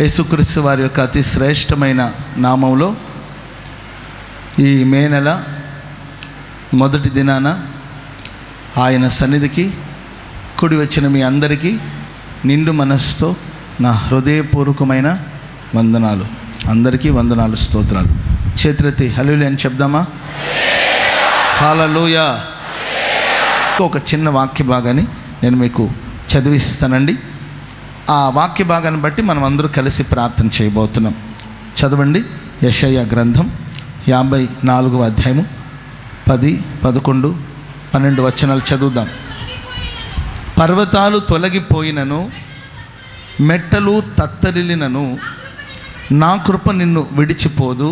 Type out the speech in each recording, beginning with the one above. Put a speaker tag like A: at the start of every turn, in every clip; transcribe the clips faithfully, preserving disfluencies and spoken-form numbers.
A: యేసుక్రీస్తు వారి యొక్క అతి శ్రేష్టమైన నామంలో ఈ మే నెల మొదటి దినాన ఆయన సన్నిధికి కూడి వచ్చిన మీ అందరికీ నిండు మనస్సుతో నా హృదయపూర్వకమైన వందనాలు. అందరికీ వందనాలు, స్తోత్రాలు. చేతులెత్తి హల్లెలూయా అని చెప్దామా? హల్లెలూయా. ఒక చిన్న వాక్య భాగాన్ని నేను మీకు చదివిస్తానండి. ఆ వాక్య భాగాన్ని బట్టి మనం అందరూ కలిసి ప్రార్థన చేయబోతున్నాం. చదవండి. యెషయా గ్రంథం యాభై నాలుగవ అధ్యాయము పది పదకొండు పన్నెండు వచనాలు చదువుదాం. పర్వతాలు తొలగిపోయినను, మెట్టలు తత్తరిల్లినను, నా కృప నిన్ను విడిచిపోదు.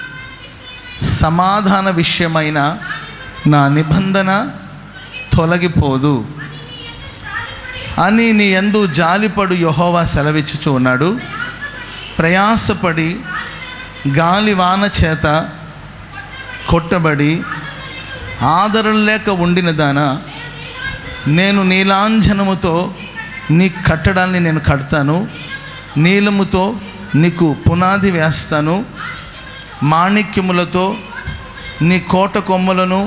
A: సమాధాన విషయమైన నా నిబంధన తొలగిపోదు అని నీ యందు జాలిపడు యెహోవా సెలవిచ్చుచూ ఉన్నాడు. ప్రయాసపడి గాలివాన చేత కొట్టబడి ఆదరణ లేక ఉండిన దానా, నేను నీలాంజనముతో నీ కట్టడాన్ని నేను కడతాను, నీలముతో నీకు పునాది వేస్తాను, మాణిక్యములతో నీ కోట కొమ్మలను,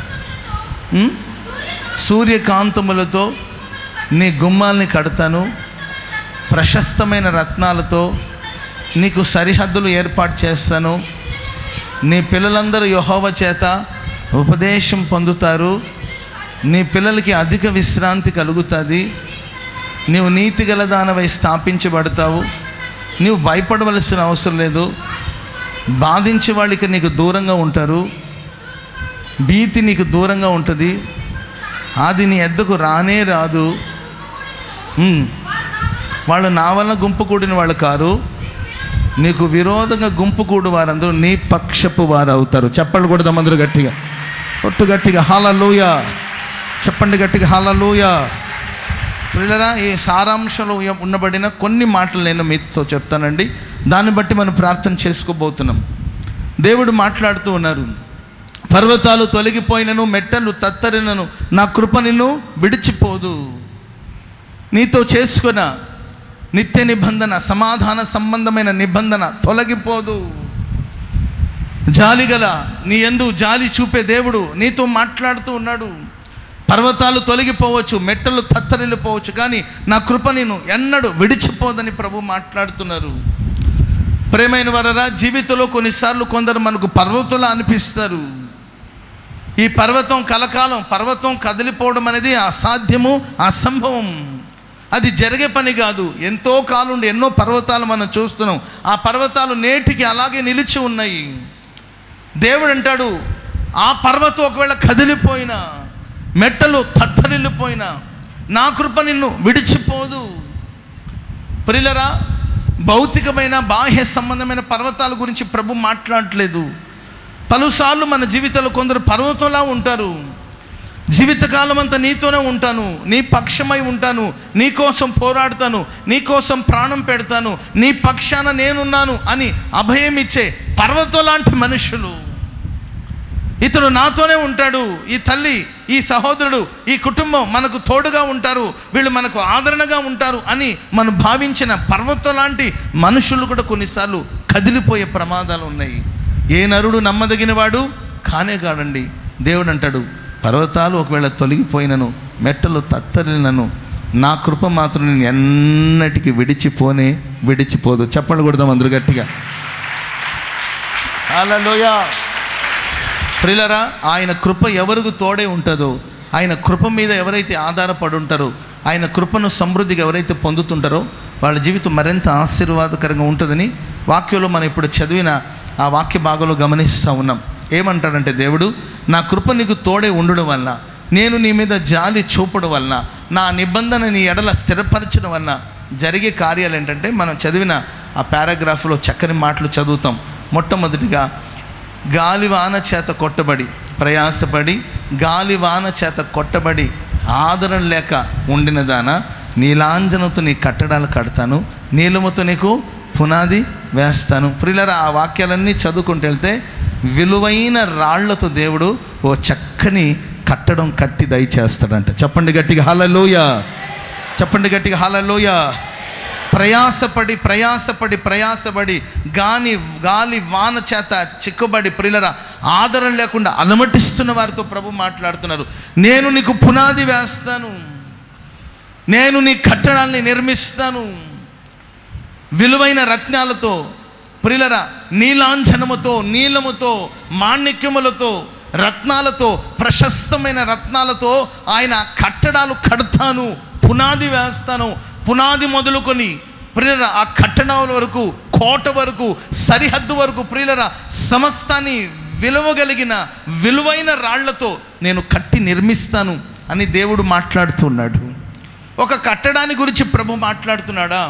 A: సూర్యకాంతములతో నీ గుమ్మాల్ని కడతాను, ప్రశస్తమైన రత్నాలతో నీకు సరిహద్దులు ఏర్పాటు చేస్తాను. నీ పిల్లలందరూ యెహోవా చేత ఉపదేశం పొందుతారు. నీ పిల్లలకి అధిక విశ్రాంతి కలుగుతుంది. నీవు నీతి గల దానవై స్థాపించబడతావు. నీవు భయపడవలసిన అవసరం లేదు. బాధించే వాళ్ళకి నీకు దూరంగా ఉంటారు. భీతి నీకు దూరంగా ఉంటుంది. అది నీ ఎద్దకు రానే రాదు. వాళ్ళు నా వల్ల గుంపు కూడిన వాళ్ళు కారు, నీకు విరోధంగా గుంపు కూడు వారందరూ నీ పక్షపు వారు అవుతారు. చెప్పండి కూడా అందరూ గట్టిగా, ఒట్టు గట్టిగా హల్లెలూయా చెప్పండి, గట్టిగా హల్లెలూయా. పిల్లరా, ఈ సారాంశంలో ఉండబడిన కొన్ని మాటలు నేను మీతో చెప్తానండి. దాన్ని బట్టి మనం ప్రార్థన చేసుకోబోతున్నాం. దేవుడు మాట్లాడుతూ ఉన్నారు. పర్వతాలు తొలగిపోయినను, మెట్టలు తత్తరినను, నా కృప నిన్ను విడిచిపోదు. నీతో చేసుకున్న నిత్య నిబంధన, సమాధాన సంబంధమైన నిబంధన తొలగిపోదు. జాలిగల నీ యందు జాలి చూపే దేవుడు నీతో మాట్లాడుతూ ఉన్నాడు. పర్వతాలు తొలగిపోవచ్చు, మెట్టలు తత్తరిల్లిపోవచ్చు, కానీ నా కృప నేను ఎన్నడూ విడిచిపోదని ప్రభు మాట్లాడుతున్నారు. ప్రేమైన వారరా, జీవితంలో కొన్నిసార్లు కొందరు మనకు పర్వతాలు అనిపిస్తారు. ఈ పర్వతం కలకాలం, పర్వతం కదిలిపోవడం అనేది అసాధ్యము, అసంభవం. అది జరిగే పని కాదు. ఎంతో కాలం ఉండి ఎన్నో పర్వతాలు మనం చూస్తున్నాం. ఆ పర్వతాలు నేటికి అలాగే నిలిచి ఉన్నాయి. దేవుడు అంటాడు, ఆ పర్వతం ఒకవేళ కదిలిపోయినా, మెట్టలు తత్తరిల్లిపోయినా, నా కృప నిన్ను విడిచిపోదు. ప్రియులరా, భౌతికమైన బాహ్య సంబంధమైన పర్వతాల గురించి ప్రభు మాట్లాడట్లేదు. పలుసార్లు మన జీవితంలో కొందరు పర్వతంలా ఉంటారు. జీవితకాలం అంతా నీతోనే ఉంటాను, నీ పక్షమై ఉంటాను, నీ కోసం పోరాడతాను, నీ కోసం ప్రాణం పెడతాను, నీ పక్షాన నేనున్నాను అని అభయం ఇచ్చే పర్వతం లాంటి మనుషులు. ఇతడు నాతోనే ఉంటాడు, ఈ తల్లి, ఈ సహోదరుడు, ఈ కుటుంబం మనకు తోడుగా ఉంటారు, వీళ్ళు మనకు ఆదరణగా ఉంటారు అని మనం భావించిన పర్వతం లాంటి మనుషులు కూడా కొన్నిసార్లు కదిలిపోయే ప్రమాదాలు ఉన్నాయి. ఏ నరుడు నమ్మదగినవాడు కానే కాడండి. దేవుడు అంటాడు, పర్వతాలు ఒకవేళ తొలగిపోయినను, మెట్టలు తత్తరినను, నా కృప మాత్రం నేను ఎన్నటికీ విడిచిపోనే విడిచిపోదు. చెప్పండి కొడదాం అందరూ గట్టిగా హల్లెలూయా. ప్రియులరా, ఆయన కృప ఎవరికి తోడే ఉంటుందో, ఆయన కృప మీద ఎవరైతే ఆధారపడి ఉంటారో, ఆయన కృపను సమృద్ధిగా ఎవరైతే పొందుతుంటారో వాళ్ళ జీవితం మరింత ఆశీర్వాదకరంగా ఉంటుందని వాక్యంలో మనం ఇప్పుడు చదివిన ఆ వాక్య భాగంలో గమనిస్తూ ఉన్నాం. ఏమంటాడంటే దేవుడు, నా కృప నీకు తోడే ఉండడం వలన, నేను నీ మీద జాలి చూపడం వలన, నా నిబంధన నీ ఎడల స్థిరపరచడం వలన జరిగే కార్యాలు ఏంటంటే, మనం చదివిన ఆ పారాగ్రాఫ్లో చక్కని మాటలు చదువుతాం. మొట్టమొదటిగా, గాలివాన చేత కొట్టబడి, ప్రయాసపడి గాలివాన చేత కొట్టబడి ఆదరణ లేక ఉండిన దానా, నీలాంజనతో నీ కట్టడాలు కడతాను, నీలముతో నీకు పునాది వేస్తాను. ప్రియులారా, ఆ వాక్యాలన్నీ చదువుకుంటూ వెళ్తే విలువైన రాళ్లతో దేవుడు ఓ చక్కని కట్టడం కట్టి దయచేస్తాడంట. చెప్పండి గట్టిగా హల్లెలూయా చెప్పండి గట్టిగా హల్లెలూయా ప్రయాసపడి ప్రయాసపడి ప్రయాసపడి గాని గాలి వాన చేత చిక్కుబడి ప్రియులరా ఆదరణ లేకుండా అలమటిస్తున్న వారితో ప్రభు మాట్లాడుతున్నారు. నేను నీకు పునాది వేస్తాను, నేను నీ కట్టడాన్ని నిర్మిస్తాను, విలువైన రత్నాలతో ప్రియులరా నీలాంజనముతో నీలముతో మాణిక్యములతో రత్నాలతో ప్రశస్తమైన రత్నాలతో ఆయన కట్టడాలు కడతాను, పునాది వేస్తాను. పునాది మొదలుకొని ప్రియులరా ఆ కట్టడాల వరకు, కోట వరకు, సరిహద్దు వరకు ప్రియులరా సమస్తాన్ని విలువగలిగిన విలువైన రాళ్లతో నేను కట్టి నిర్మిస్తాను అని దేవుడు మాట్లాడుతున్నాడు. ఒక కట్టడాన్ని గురించి ప్రభు మాట్లాడుతున్నాడా?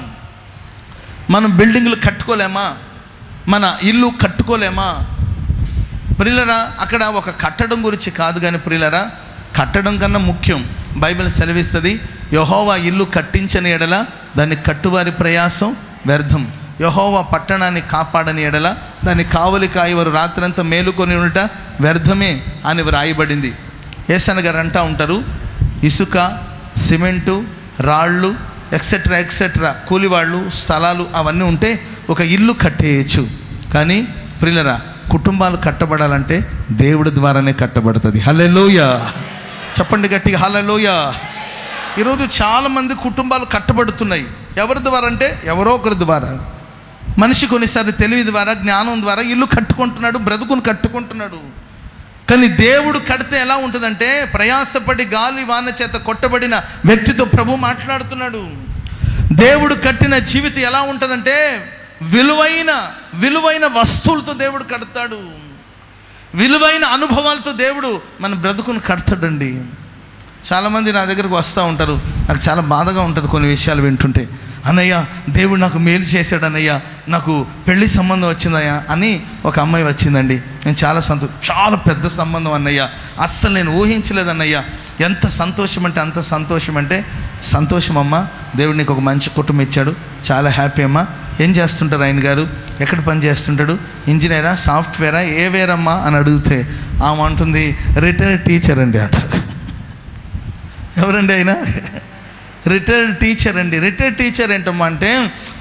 A: మనం బిల్డింగ్లు కట్టుకోలేమా? మన ఇల్లు కట్టుకోలేమా? ప్రియులరా అక్కడ ఒక కట్టడం గురించి కాదు కానీ ప్రియులరా కట్టడం కన్నా ముఖ్యం బైబిల్ సెలవిస్తుంది, యెహోవా ఇల్లు కట్టించని ఎడల దాన్ని కట్టువారి ప్రయాసం వ్యర్థం, యెహోవా పట్టణాన్ని కాపాడని ఎడల దాన్ని కావలి కాయవారు రాత్రంతా మేలుకొని ఉండట వ్యర్థమే అని వ్రాయబడింది. ఏసన్న గారు అంటూ ఉంటారు, ఇసుక, సిమెంటు, రాళ్ళు ఎక్సెట్రా ఎక్సెట్రా కూలివాళ్ళు, స్థలాలు అవన్నీ ఉంటే ఒక ఇల్లు కట్టేయచ్చు. కానీ ప్రియులరా కుటుంబాలు కట్టబడాలంటే దేవుడి ద్వారానే కట్టబడుతుంది. హల్లెలూయా, చెప్పండి గట్టిగా హల్లెలూయా. ఈరోజు చాలామంది కుటుంబాలు కట్టబడుతున్నాయి. ఎవరి ద్వారా అంటే ఎవరో ఒకరి ద్వారా. మనిషి కొన్నిసార్లు తెలివి ద్వారా, జ్ఞానం ద్వారా ఇల్లు కట్టుకుంటున్నాడు, బ్రతుకును కట్టుకుంటున్నాడు. కానీ దేవుడు కడితే ఎలా ఉంటుందంటే ప్రయాసపడి గాలి వాన చేత కొట్టబడిన వ్యక్తితో ప్రభు మాట్లాడుతున్నాడు. దేవుడు కట్టిన జీవితం ఎలా ఉంటుందంటే విలువైన విలువైన వస్తువులతో దేవుడు కడతాడు, విలువైన అనుభవాలతో దేవుడు మన బ్రతుకును కడతాడండి. చాలామంది నా దగ్గరకు వస్తూ ఉంటారు, నాకు చాలా బాధగా ఉంటుంది కొన్ని విషయాలు వింటుంటే. అన్నయ్య దేవుడు నాకు మేలు చేశాడు అన్నయ్య, నాకు పెళ్లి సంబంధం వచ్చిందయ్యా అని ఒక అమ్మాయి వచ్చిందండి. నేను చాలా సంతో చాలా పెద్ద సంబంధం అన్నయ్య, అస్సలు నేను ఊహించలేదు అన్నయ్య. ఎంత సంతోషం అంటే అంత సంతోషం అంటే సంతోషం అమ్మ, దేవుడు నీకు ఒక మంచి కుటుంబం ఇచ్చాడు, చాలా హ్యాపీ అమ్మ. ఏం చేస్తుంటారు ఆయన గారు, ఎక్కడ పని చేస్తుంటాడు, ఇంజనీరా, సాఫ్ట్వేరా, ఏ వేరమ్మా అని అడిగితే ఆమె అంటుంది రిటైర్డ్ టీచర్ అండి అంటారు. ఎవరండి ఆయన? రిటైర్డ్ టీచర్ అండి. రిటైర్డ్ టీచర్ ఏంటమ్మా అంటే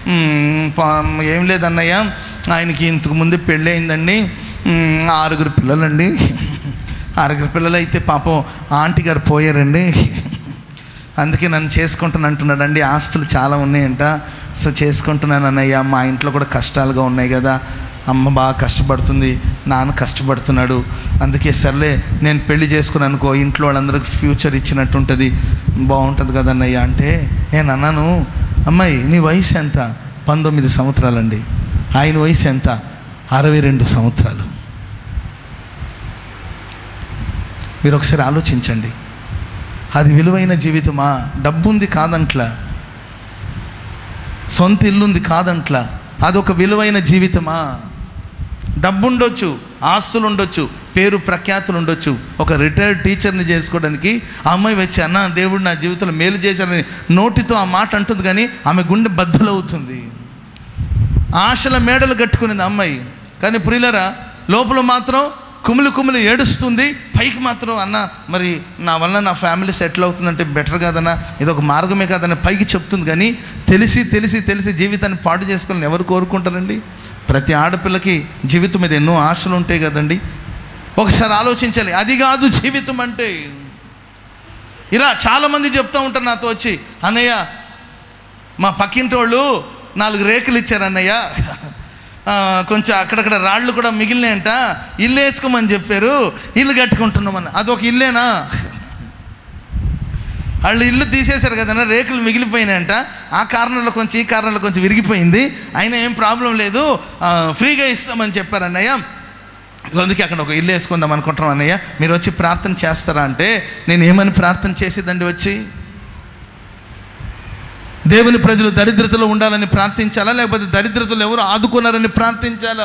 A: ఏం లేదన్నయ్య, ఆయనకి ఇంతకు ముందు పెళ్ళి అయిందండి, ఆరుగురు పిల్లలండి, ఆరుగురు పిల్లలు అయితే పాపం ఆంటీ గారు పోయారండి, అందుకే నన్ను చేసుకుంటాను అంటున్నాడు అండి. ఆస్తులు చాలా ఉన్నాయంట, సో చేసుకుంటున్నాను అన్నయ్య. మా ఇంట్లో కూడా కష్టాలుగా ఉన్నాయి కదా, అమ్మ బాగా కష్టపడుతుంది, నాన్న కష్టపడుతున్నాడు, అందుకే సర్లే నేను పెళ్లి చేసుకుని అనుకో ఇంట్లో వాళ్ళందరికీ ఫ్యూచర్ ఇచ్చినట్టు ఉంటుంది, బాగుంటుంది కదన్నయ్య అంటే నేను అన్నాను, అమ్మాయి నీ వయసు ఎంత? పంతొమ్మిది సంవత్సరాలండి. ఆయన వయసు ఎంత? అరవై రెండు సంవత్సరాలు. మీరు ఒకసారి ఆలోచించండి, అది విలువైన జీవితమా? డబ్బుంది కాదంట్లా, సొంత ఇల్లుంది కాదంట్లా, అదొక విలువైన జీవితమా? డబ్బు ఉండొచ్చు, ఆస్తులు ఉండొచ్చు, పేరు ప్రఖ్యాతులు ఉండొచ్చు. ఒక రిటైర్డ్ టీచర్ని చేసుకోవడానికి ఆ అమ్మాయి వచ్చి అన్న దేవుడు నా జీవితంలో మేలు చేశారని నోటితో ఆ మాట అంటుంది, కానీ ఆమె గుండె బద్దలవుతుంది. ఆశల మేడలు కట్టుకునేది అమ్మాయి, కానీ ప్రియులరా లోపల మాత్రం కుమిలి కుమిలి ఏడుస్తుంది. పైకి మాత్రం అన్న మరి నా వల్ల నా ఫ్యామిలీ సెటిల్ అవుతుందంటే బెటర్ కాదన్నా, ఇది ఒక మార్గమే కాదన్న పైకి చెప్తుంది, కానీ తెలిసి తెలిసి తెలిసి జీవితాన్ని పాడు చేసుకోవాలని ఎవరు కోరుకుంటారండి? ప్రతి ఆడపిల్లకి జీవితం మీద ఎన్నో ఆశలు ఉంటాయి కదండి. ఒకసారి ఆలోచించాలి, అది కాదు జీవితం అంటే. ఇలా చాలామంది చెప్తూ ఉంటారు నాతో వచ్చి, అన్నయ్య మా పక్కింటి వాళ్ళు నాలుగు రేకులు ఇచ్చారు అన్నయ్య, కొంచెం అక్కడక్కడ రాళ్ళు కూడా మిగిలినాయంట, ఇల్లు వేసుకోమని చెప్పారు, ఇల్లు కట్టుకుంటున్నామని. అదొక ఇల్లేనా? వాళ్ళు ఇల్లు తీసేశారు కదన్నా, రేకులు మిగిలిపోయినాయంట, ఆ కారణంలో కొంచెం ఈ కారణంలో కొంచెం విరిగిపోయింది, అయినా ఏం ప్రాబ్లం లేదు, ఫ్రీగా ఇస్తామని చెప్పారు అన్నయ్య, అందుకే అక్కడ ఒక ఇల్లు వేసుకుందాం అనుకుంటున్నాం అన్నయ్య, మీరు వచ్చి ప్రార్థన చేస్తారా అంటే నేను ఏమని ప్రార్థన చేసేదండి? వచ్చి దేవుని ప్రజలు దరిద్రతలో ఉండాలని ప్రార్థించాలా, లేకపోతే దరిద్రతలు ఎవరు ఆదుకున్నారని ప్రార్థించాలా?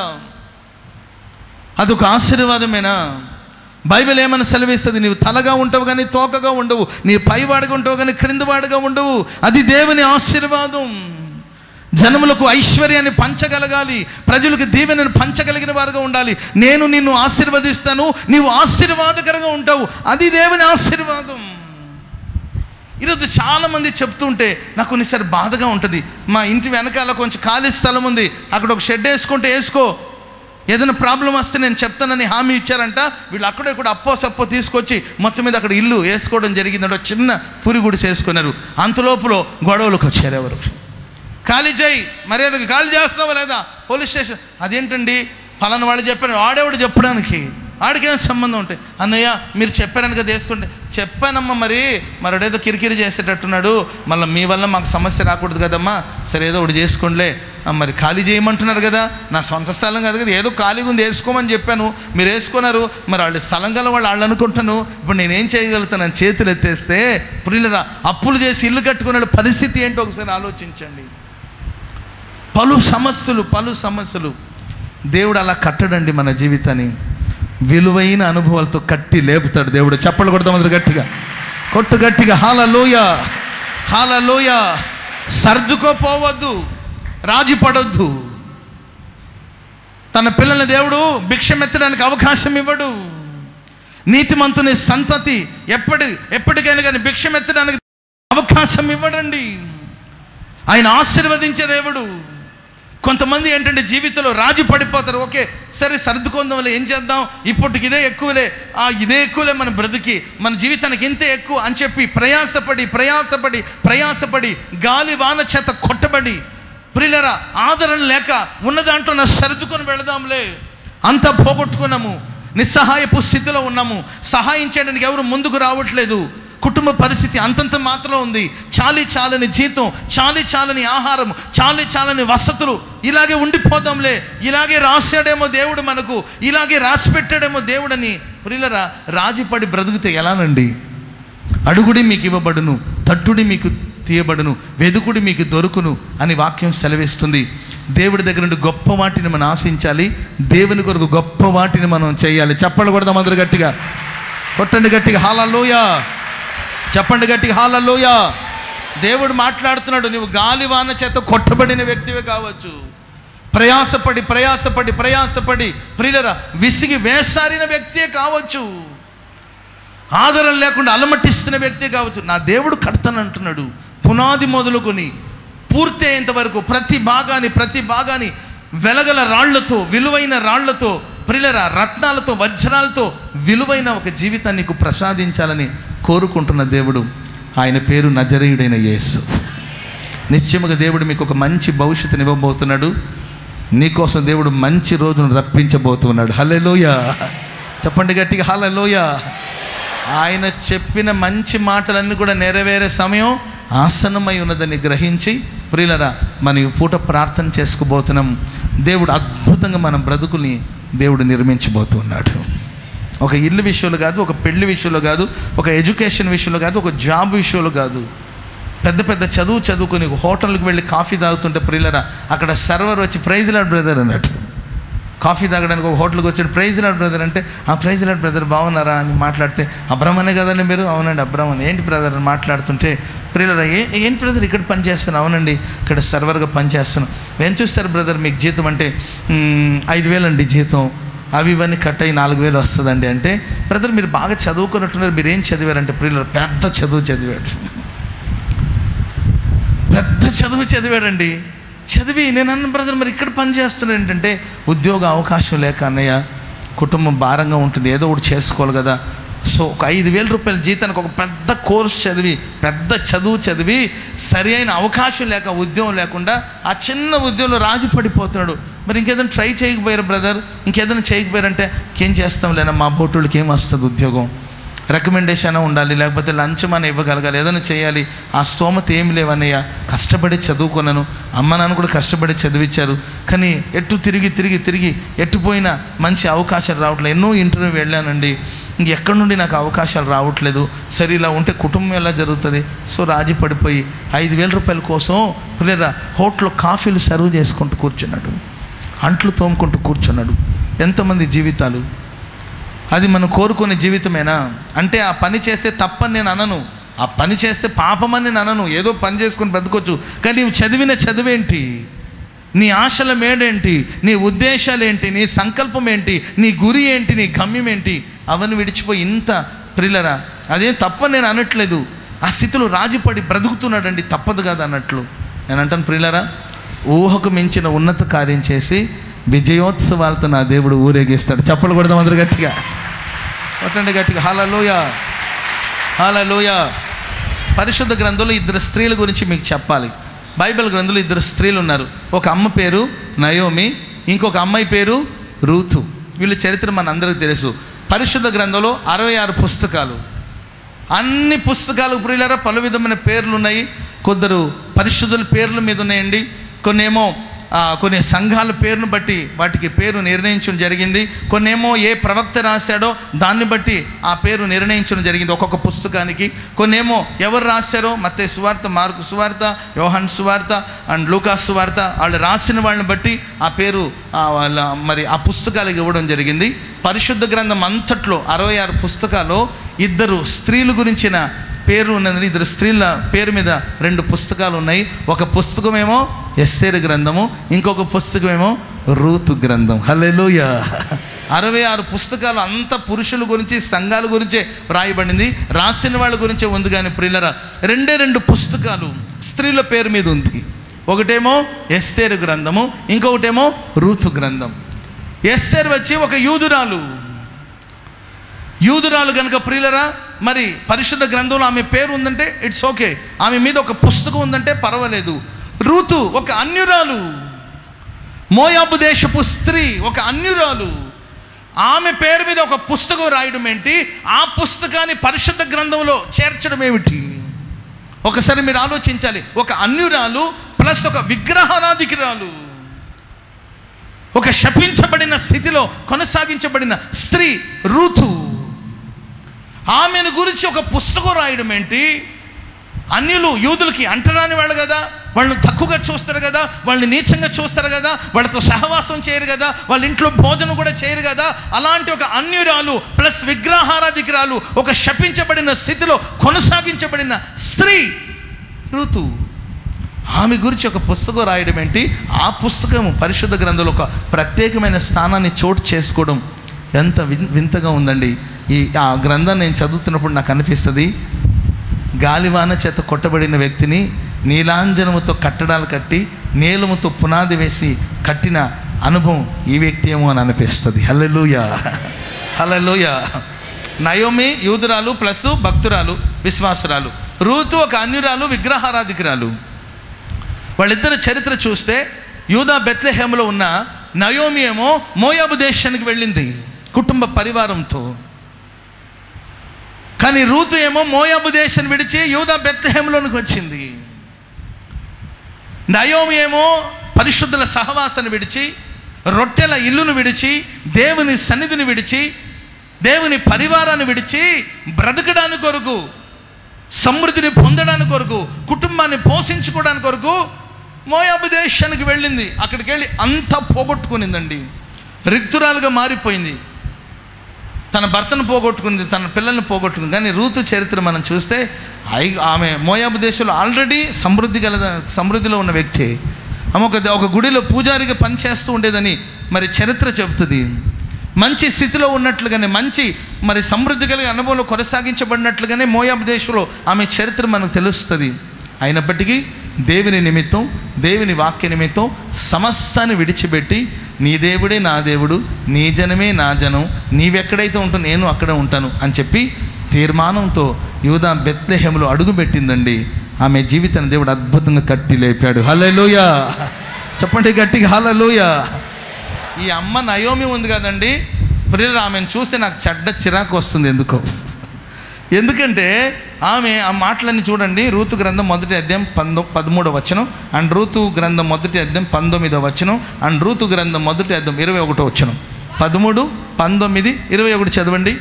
A: అదొక ఆశీర్వాదమేనా? బైబిల్ ఏమని సెలవిస్తుంది? నీవు తలగా ఉంటావు కానీ తోకగా ఉండవు, నీ పైవాడుగా ఉంటావు కానీ క్రిందవాడుగా ఉండవు. అది దేవుని ఆశీర్వాదం. జనములకు ఐశ్వర్యాన్ని పంచగలగాలి, ప్రజలకు దీవెనను పంచగలిగిన వారుగా ఉండాలి. నేను నిన్ను ఆశీర్వదిస్తాను, నీవు ఆశీర్వాదకరంగా ఉంటావు, అది దేవుని ఆశీర్వాదం. ఈరోజు చాలామంది చెప్తుంటే నాకు కొన్నిసారి బాధగా ఉంటుంది. మా ఇంటి వెనకాల కొంచెం ఖాళీ స్థలం ఉంది, అక్కడ ఒక షెడ్ వేసుకుంటే వేసుకో, ఏదైనా ప్రాబ్లం వస్తే నేను చెప్తానని హామీ ఇచ్చారంట. వీళ్ళు అక్కడే కూడా అప్పో సప్పో తీసుకొచ్చి మొత్తం మీద అక్కడ ఇల్లు వేసుకోవడం జరిగిందంటే చిన్న పూరి గుడిసె వేసుకున్నారు. అంతలోపులో గొడవలకు వచ్చారు. ఎవరు ఖాళీ చేయి, మర్యాదకి ఖాళీ చేస్తావా లేదా, పోలీస్ స్టేషన్. అదేంటండి ఫలానా వాళ్ళు చెప్పారు, ఆడేవాడు చెప్పడానికి, ఆడికేం సంబంధం ఉంటాయి. అన్నయ్య మీరు చెప్పారని కదా వేసుకుంటే, చెప్పానమ్మా, మరి మరొడేదో కిరికిరి చేసేటట్టున్నాడు, మళ్ళీ మీ వల్ల మాకు సమస్య రాకూడదు కదమ్మా, సరే ఏదో ఒకటి చేసుకోండిలే, మరి ఖాళీ చేయమంటున్నారు కదా, నా సొంత స్థలం కాదు కదా, ఏదో ఖాళీగా ఉంది వేసుకోమని చెప్పాను, మీరు వేసుకున్నారు, మరి వాళ్ళు స్థలం గల వాళ్ళు వాళ్ళు అనుకుంటాను, ఇప్పుడు నేనేం చేయగలుగుతాను చేతులు ఎత్తేస్తే. ప్రియులరా, అప్పులు చేసి ఇల్లు కట్టుకునే పరిస్థితి ఏంటో ఒకసారి ఆలోచించండి. పలు సమస్యలు పలు సమస్యలు దేవుడు అలా కట్టడండి మన జీవితాన్ని, విలువైన అనుభవాలతో కట్టి లేపుతాడు దేవుడు. చప్పలు కొడతాం అందరు గట్టిగా, కొట్టు గట్టిగా. హల్లెలూయ, హల్లెలూయ. సర్దుకోపోవద్దు, రాజీ పడొద్దు. తన పిల్లల్ని దేవుడు భిక్షమెత్తడానికి అవకాశం ఇవ్వడు. నీతిమంతుని సంతతి ఎప్పటి ఎప్పటికైనా కానీ భిక్షమెత్తడానికి అవకాశం ఇవ్వడండి. ఆయన ఆశీర్వదించే దేవుడు. కొంతమంది ఏంటంటే జీవితంలో రాజీ పడిపోతారు. ఓకే సరే సర్దుకుందాం, వల్ల ఏం చేద్దాం, ఇప్పటికి ఇదే ఎక్కువలే, ఆ ఇదే ఎక్కువలే, మన బ్రతికి మన జీవితానికి ఇంతే ఎక్కువ అని చెప్పి ప్రయాసపడి ప్రయాసపడి ప్రయాసపడి గాలి వాన చేత కొట్టబడి, ప్రియులరా, ఆదరణ లేక ఉన్న దాంట్లో నా సర్దుకొని వెళదాంలే, అంతా పోగొట్టుకున్నాము, నిస్సహాయపు స్థితిలో ఉన్నాము, సహాయం చేయడానికి ఎవరు ముందుకు రావట్లేదు, కుటుంబ పరిస్థితి అంతంత మాత్రం ఉంది, చాలి చాలని జీతం, చాలి చాలని ఆహారం, చాలి చాలని వసతులు, ఇలాగే ఉండిపోదాంలే, ఇలాగే రాశాడేమో దేవుడు మనకు, ఇలాగే రాసి పెట్టాడేమో దేవుడని ప్రియులరా రాజీపడి బ్రతుకుతే ఎలానండి? అడుగుడి మీకు ఇవ్వబడును, తట్టుడి మీకు తీయబడును, వెదుకుడి మీకు దొరుకును అని వాక్యం సెలవిస్తుంది. దేవుడి దగ్గర నుండి గొప్ప వాటిని మనం ఆశించాలి, దేవుని కొరకు గొప్ప వాటిని మనం చేయాలి. చెప్పండి కొడదాం అందరూ గట్టిగా, కొట్టండి గట్టిగా, హల్లెలూయా, చెప్పండి గట్టిగా, హల్లెలూయా. దేవుడు మాట్లాడుతున్నాడు, నువ్వు గాలివాన చేత కొట్టబడిన వ్యక్తివే కావచ్చు, ప్రయాసపడి ప్రయాసపడి ప్రయాసపడి ప్రియులరా విసిగి వేసారిన వ్యక్తే కావచ్చు, ఆదరణ లేకుండా అలమటిస్తున్న వ్యక్తే కావచ్చు. నా దేవుడు కడతానంటున్నాడు. పునాది మొదలుకొని పూర్తి అయ్యేంత వరకు ప్రతి భాగాన్ని ప్రతి భాగాన్ని వెలగల రాళ్లతో, విలువైన రాళ్లతో, ప్రియులరా రత్నాలతో, వజ్రాలతో విలువైన ఒక జీవితాన్ని నీకు ప్రసాదించాలని కోరుకుంటున్న దేవుడు. ఆయన పేరు నజరేయుడైన యేసు. నిశ్చయముగా దేవుడు మీకు ఒక మంచి భవిష్యత్తుని ఇవ్వబోతున్నాడు. నీకోసం దేవుడు మంచి రోజును రప్పించబోతున్నాడు. హల్లెలూయా, చెప్పండి గట్టిగా, హల్లెలూయా. ఆయన చెప్పిన మంచి మాటలన్నీ కూడా నెరవేరే సమయం ఆసన్నమై ఉన్నదని గ్రహించి ప్రియులరా మన ఈ పూట ప్రార్థన చేసుకోబోతున్నాం. దేవుడు అద్భుతంగా మన బ్రతుకుని దేవుడు నిర్మించబోతున్నాడు. ఒక ఇల్లు విషయంలో కాదు, ఒక పెళ్లి విషయంలో కాదు, ఒక ఎడ్యుకేషన్ విషయంలో కాదు, ఒక జాబ్ విషయంలో కాదు. పెద్ద పెద్ద చదువు చదువుకొని హోటల్కి వెళ్ళి కాఫీ తాగుతుంటే ప్రియులరా అక్కడ సర్వర్ వచ్చి ప్రైజ్ లాడ్ బ్రదర్ అన్నట్టు, కాఫీ తాగడానికి ఒక హోటల్కి వచ్చాడు, ప్రైజ్ లాడ్ బ్రదర్ అంటే, ఆ ప్రైజ్ లాడ్ బ్రదర్ బాగున్నారా అని మాట్లాడితే, అబ్రహ్మనే కదండి మీరు, అవునండి అబ్రహ్మన్, ఏంటి బ్రదర్ అని మాట్లాడుతుంటే, ప్రియులరా ఏ ఏంటి బ్రదర్ ఇక్కడ పని చేస్తాను, అవునండి ఇక్కడ సర్వర్గా పని చేస్తాను, ఏం చూస్తారు బ్రదర్ మీకు జీతం అంటే, ఐదు వేలు అండి జీతం, అవి ఇవన్నీ కట్ అయ్యి నాలుగు వేలు వస్తుందండి అంటే, బ్రదర్ మీరు బాగా చదువుకున్నట్టున్నారు, మీరు ఏం చదివారంటే, ప్రియులరా పెద్ద చదువు చదివాడు, పెద్ద చదువు చదివాడండి. చదివి నేను అన్న బ్రదర్ మరి ఇక్కడ పని చేస్తున్నాను ఏంటంటే, ఉద్యోగ అవకాశం లేక అన్నయ్య, కుటుంబం భారంగా ఉంటుంది, ఏదో ఒకటి చేసుకోవాలి కదా, సో ఒక ఐదు వేల రూపాయల జీతానికి ఒక పెద్ద కోర్స్ చదివి పెద్ద చదువు చదివి సరి అయిన అవకాశం లేక ఉద్యోగం లేకుండా ఆ చిన్న ఉద్యోగంలో రాజు పడిపోతున్నాడు. మరి ఇంకేదైనా ట్రై చేయకపోయారు బ్రదర్, ఇంకేదైనా చేయకపోయారంటే, ఇంకేం చేస్తాం లేనా, మా బోటులకి ఏం వస్తుంది ఉద్యోగం, రికమెండేషన్ ఉండాలి, లేకపోతే లంచం అని ఇవ్వగలగాలి, ఏదైనా చేయాలి, ఆ స్తోమత ఏమి లేవన్నయ్య, కష్టపడి చదువుకున్నాను, అమ్మ నాన్న కూడా కష్టపడి చదివించారు, కానీ ఎటు తిరిగి తిరిగి తిరిగి ఎట్టుపోయినా మంచి అవకాశాలు రావట్లేదు, ఎన్నో ఇంటర్వ్యూ వెళ్ళానండి, ఇంకెక్కడి నుండి నాకు అవకాశాలు రావట్లేదు, సరే ఇలా ఉంటే కుటుంబం ఎలా జరుగుతుంది, సో రాజీ పడిపోయి ఐదు వేల రూపాయల కోసం పిల్లరా హోటల్లో కాఫీలు సర్వ్ చేసుకుంటూ కూర్చున్నాడు, అంట్లు తోముకుంటూ కూర్చున్నాడు. ఎంతమంది జీవితాలు, అది మనం కోరుకునే జీవితమేనా? అంటే ఆ పని చేస్తే తప్పని నేను అనను, ఆ పని చేస్తే పాపమని నేను అనను, ఏదో పని చేసుకొని బ్రతకొచ్చు, కానీ నీవు చదివిన చదువేంటి, నీ ఆశల మేడేంటి, నీ ఉద్దేశాలు ఏంటి, నీ సంకల్పం ఏంటి, నీ గురి ఏంటి, నీ గమ్యం ఏంటి, అవన్నీ విడిచిపోయి ఇంత ప్రియులరా, అదేం తప్పని నేను అనట్లేదు, ఆ స్థితిలో రాజీపడి బ్రతుకుతున్నాడండి, తప్పదు కదా అన్నట్లు. నేను అంటాను ప్రియులారా, ఊహకు మించిన ఉన్నత కార్యం చేసి విజయోత్సవాలతో నా దేవుడు ఊరేగిస్తాడు. చప్పలు కొడదాం అందరూ గట్టిగా, కొట్టండి గట్టిగా. హల్లెలూయా, హల్లెలూయా. పరిశుద్ధ గ్రంథంలో ఇద్దరు స్త్రీల గురించి మీకు చెప్పాలి. బైబిల్ గ్రంథంలో ఇద్దరు స్త్రీలు ఉన్నారు. ఒక అమ్మ పేరు నయోమి, ఇంకొక అమ్మాయి పేరు రూతు. వీళ్ళ చరిత్ర మన అందరికీ తెలుసు. పరిశుద్ధ గ్రంథంలో అరవై ఆరు పుస్తకాలు, అన్ని పుస్తకాలు ప్రియులారా పలు విధమైన పేర్లు ఉన్నాయి. కొందరు పరిశుద్ధుల పేర్ల మీద ఉన్నాయండి, కొన్ని ఏమో కొన్ని సంఘాల పేరును బట్టి వాటికి పేరు నిర్ణయించడం జరిగింది. కొన్నేమో ఏ ప్రవక్త రాశాడో దాన్ని బట్టి ఆ పేరు నిర్ణయించడం జరిగింది ఒక్కొక్క పుస్తకానికి. కొన్నేమో ఎవరు రాశారో, మత్తయి సువార్త, మార్కు సువార్త, యోహాను సువార్త అండ్ లూకా సువార్త, వాళ్ళు రాసిన వాళ్ళని బట్టి ఆ పేరు వాళ్ళ మరి ఆ పుస్తకాలకు ఇవ్వడం జరిగింది. పరిశుద్ధ గ్రంథం అంతట్లో అరవై ఆరు పుస్తకాలు ఇద్దరు స్త్రీల గురించిన పేరు ఉన్నదని, ఇద్దరు స్త్రీల పేరు మీద రెండు పుస్తకాలు ఉన్నాయి. ఒక పుస్తకమేమో ఎస్తేరు గ్రంథము, ఇంకొక పుస్తకమేమో రూతు గ్రంథం. హల్లెలూయా. అరవై ఆరు పుస్తకాలు అంత పురుషుల గురించి, సంఘాల గురించే రాయబడింది, రాసిన వాళ్ళ గురించే ఉంది. కానీ ప్రియులరా, రెండే రెండు పుస్తకాలు స్త్రీల పేరు మీద ఉంది. ఒకటేమో ఎస్తేరు గ్రంథము, ఇంకొకటేమో రూతు గ్రంథం. ఎస్తేరు వచ్చి ఒక యూదురాలు యూదురాలు కనుక ప్రియులరా, మరి పరిశుద్ధ గ్రంథంలో ఆమె పేరు ఉందంటే ఇట్స్ ఓకే, ఆమె మీద ఒక పుస్తకం ఉందంటే పర్వాలేదు. రూతు ఒక అన్యురాలు, మోయాబు దేశపు స్త్రీ, ఒక అన్యురాలు, ఆమె పేరు మీద ఒక పుస్తకం రాయడం ఏంటి, ఆ పుస్తకాన్ని పరిశుద్ధ గ్రంథంలో చేర్చడం ఏమిటి? ఒకసారి మీరు ఆలోచించాలి. ఒక అన్యురాలు ప్లస్ ఒక విగ్రహారాధికురాలు, ఒక శపించబడిన స్థితిలో కొనసాగించబడిన స్త్రీ రూతు, ఆమెను గురించి ఒక పుస్తకం రాయడం ఏంటి? అన్యులు యూదులకి అంటరాని వాళ్ళు కదా, వాళ్ళని తక్కువగా చూస్తారు కదా, వాళ్ళని నీచంగా చూస్తారు కదా, వాళ్ళతో సహవాసం చేయరు కదా, వాళ్ళ ఇంట్లో భోజనం కూడా చేయరు కదా. అలాంటి ఒక అన్యురాలు ప్లస్ విగ్రహారాధికురాలు, ఒక శపించబడిన స్థితిలో కొనసాగించబడిన స్త్రీ రూతు, ఆమె గురించి ఒక పుస్తకం రాయడం ఏంటి? ఆ పుస్తకం పరిశుద్ధ గ్రంథంలో ఒక ప్రత్యేకమైన స్థానాన్ని చోటు చేసుకోవడం ఎంత వింతగా ఉందండి. ఈ ఆ గ్రంథాన్ని నేను చదువుతున్నప్పుడు నాకు అనిపిస్తుంది, గాలివాన చేత కొట్టబడిన వ్యక్తిని నీలాంజనముతో కట్టడాలు కట్టి నీలముతో పునాది వేసి కట్టిన అనుభవం ఈ వ్యక్తి ఏమో అని అనిపిస్తుంది. హల్లెలూయా, హల్లెలూయా. నయోమి యూదురాలు ప్లస్ భక్తురాలు, విశ్వాసురాలు. రూతు ఒక అన్యురాలు, విగ్రహారాధికురాలు. వాళ్ళిద్దరి చరిత్ర చూస్తే, యూదా బెత్లెహేములో ఉన్న నయోమి ఏమో మోయాబు దేశానికి వెళ్ళింది కుటుంబ పరివారంతో. కానీ రూతు ఏమో మోయాబు దేశాన్ని విడిచి యూదా బెత్లెహేములోనికి వచ్చింది. నయోమి ఏమో పరిశుద్ధుల సహవాసాన్ని విడిచి, రొట్టెల ఇల్లును విడిచి, దేవుని సన్నిధిని విడిచి, దేవుని పరివారాన్ని విడిచి బ్రతకడానికి కొరకు, సమృద్ధిని పొందడానికి కొరకు, కుటుంబాన్ని పోషించుకోవడానికి కొరకు మోయాబు దేశానికి వెళ్ళింది. అక్కడికి వెళ్ళి అంతా పోగొట్టుకునిందండి, రిక్తురాలుగా మారిపోయింది. తన భర్తను పోగొట్టుకుంది, తన పిల్లల్ని పోగొట్టుకుంది. కానీ రూతు చరిత్ర మనం చూస్తే ఐ ఆమె మోయాబు దేశంలో ఆల్రెడీ సమృద్ధి గల సమృద్ధిలో ఉన్న వ్యక్తి. ఆమె ఒక ఒక గుడిలో పూజారిగా పనిచేస్తూ ఉండేదని మరి చరిత్ర చెబుతుంది. మంచి స్థితిలో ఉన్నట్లుగానే, మంచి మరి సమృద్ధి కలిగే అనుభవంలో కొనసాగించబడినట్లుగానే మోయాబు దేశంలో ఆమె చరిత్ర మనకు తెలుస్తుంది. అయినప్పటికీ దేవుని నిమిత్తం, దేవుని వాక్య నిమిత్తం సమస్తాన్ని విడిచిపెట్టి, నీ దేవుడే నా దేవుడు, నీ జనమే నా జనం, నీవెక్కడైతే ఉంటావు నేను అక్కడ ఉంటాను అని చెప్పి తీర్మానంతో యూదా బెత్లెహేములో అడుగుపెట్టిందండి. ఆమె జీవితాన్ని దేవుడు అద్భుతంగా కట్టి లేపాడు. హల్లెలూయా, చెప్పండి గట్టిగా హల్లెలూయా. ఈ అమ్మ నయోమి ఉంది కదండి ప్రియులు, ఆమెను చూస్తే నాకు చెడ్డ చిరాకు వస్తుంది. ఎందుకో ఎందుకంటే ఆమె ఆ మాటలన్నీ చూడండి. రూతు గ్రంథం మొదటి అధ్యాయం పంతొ పదమూడవ వచనం అండ్ రూతు గ్రంథం మొదటి అధ్యాయం పంతొమ్మిదవ వచనం అండ్ రూతు గ్రంథం మొదటి అధ్యాయం ఇరవై ఒకటో వచనం. పదమూడు, పంతొమ్మిది, ఇరవై ఒకటి చదవండి.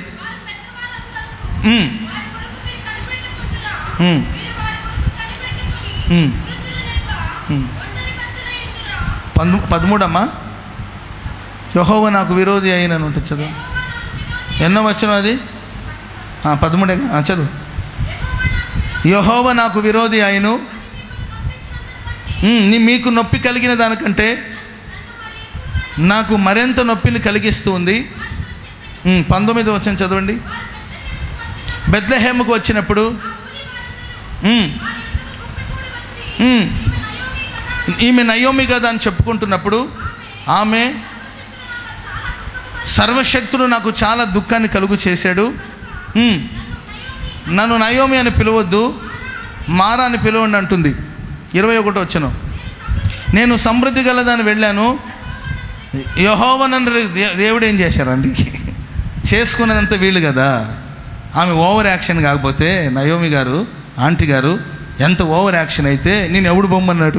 A: పందు పదమూడమ్మా, యెహోవా నాకు విరోధి అయినను ఉంటుంది. చదువు. ఎన్నో వచనం అది? పదమూడే చదువు. యెహోవా నాకు విరోధి అయిను, నీ మీకు నొప్పి కలిగిన దానికంటే నాకు మరింత నొప్పిని కలిగిస్తూ ఉంది. పంతొమ్మిది వచనం చదవండి. బెత్లెహేముకు వచ్చినప్పుడు ఈమె నయోమి కదా అని చెప్పుకుంటున్నప్పుడు ఆమె సర్వశక్తుడు నాకు చాలా దుఃఖాన్ని కలుగు చేశాడు, నన్ను నయోమి అని పిలవద్దు మారా అని పిలవండి అంటుంది. ఇరవై ఒకటో వచ్చను, నేను సమృద్ధి గలదాన్ని వెళ్ళాను, యెహోవాను దేవుడు ఏం చేశారండి, చేసుకున్నదంతా వీళ్ళు కదా. ఆమె ఓవర్ యాక్షన్ కాకపోతే నయోమి గారు ఆంటీ గారు ఎంత ఓవర్ యాక్షన్ అయితే నేను ఎవడు బొమ్మన్నాడు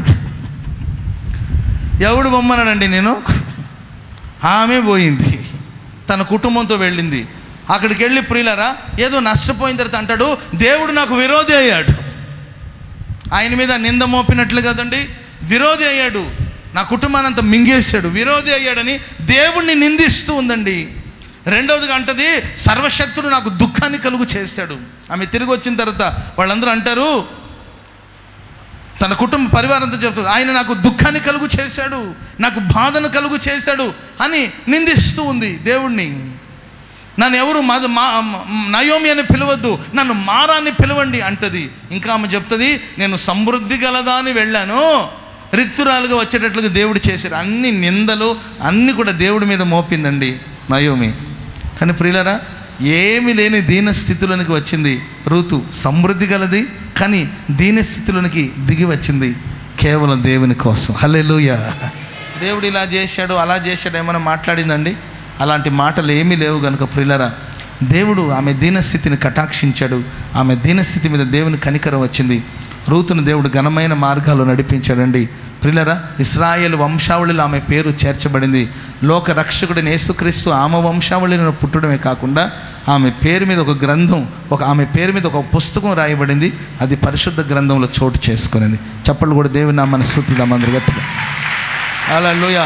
A: ఎవడు బొమ్మన్నాడండి నేను. ఆమె పోయింది తన కుటుంబంతో వెళ్ళింది. అక్కడికి వెళ్ళి ప్రియులరా ఏదో నష్టపోయిన తర్వాత అంటాడు దేవుడు నాకు విరోధి అయ్యాడు. ఆయన మీద నింద మోపినట్లు కదండి, విరోధి అయ్యాడు, నా కుటుంబాన్ని అంతా మింగేశాడు, విరోధి అయ్యాడని దేవుణ్ణి నిందిస్తూ ఉందండి. రెండవదిగా అంటది సర్వశక్తుడు నాకు దుఃఖాన్ని కలుగు చేశాడు. ఆమె తిరిగి వచ్చిన తర్వాత వాళ్ళందరూ అంటారు, తన కుటుంబ పరివారంతో చెప్తాడు ఆయన నాకు దుఃఖాన్ని కలుగు చేశాడు, నాకు బాధను కలుగు చేశాడు అని నిందిస్తూ ఉంది దేవుణ్ణి. నన్ను ఎవరు మద మా నయోమి అని పిలవద్దు, నన్ను మారా అని పిలవండి అంటది. ఇంకా ఆమె చెప్తుంది నేను సమృద్ధి గలదా అని వెళ్ళాను, రిక్తురాలుగా వచ్చేటట్లుగా దేవుడు చేశారు. అన్ని నిందలు అన్నీ కూడా దేవుడి మీద మోపిందండి నయోమి. కానీ ప్రియులరా ఏమి లేని దీన స్థితిలోనికి వచ్చింది రూతు, సమృద్ధి గలది కానీ దీన స్థితిలోనికి దిగి వచ్చింది కేవలం దేవుని కోసం. హల్లెలూయా. దేవుడు ఇలా చేశాడు అలా చేశాడు ఏమైనా మాట్లాడిందండి? అలాంటి మాటలు ఏమీ లేవు కనుక ప్రియులరా దేవుడు ఆమె దీనస్థితిని కటాక్షించాడు. ఆమె దీనస్థితి మీద దేవుని కనికరం వచ్చింది. రూతును దేవుడు ఘనమైన మార్గాల్లో నడిపించాడండి. ప్రియులరా ఇశ్రాయేలు వంశావళిలో ఆమె పేరు చేర్చబడింది. లోక రక్షకుడిని యేసుక్రీస్తు ఆమె వంశావళిలో పుట్టడమే కాకుండా ఆమె పేరు మీద ఒక గ్రంథం ఒక ఆమె పేరు మీద ఒక పుస్తకం రాయబడింది. అది పరిశుద్ధ గ్రంథంలో చోటు చేసుకునేది. చప్పట్లు కూడా దేవుని నామమున స్తుతిద్దాం అందరూ గట్టిగా. హల్లెలూయా.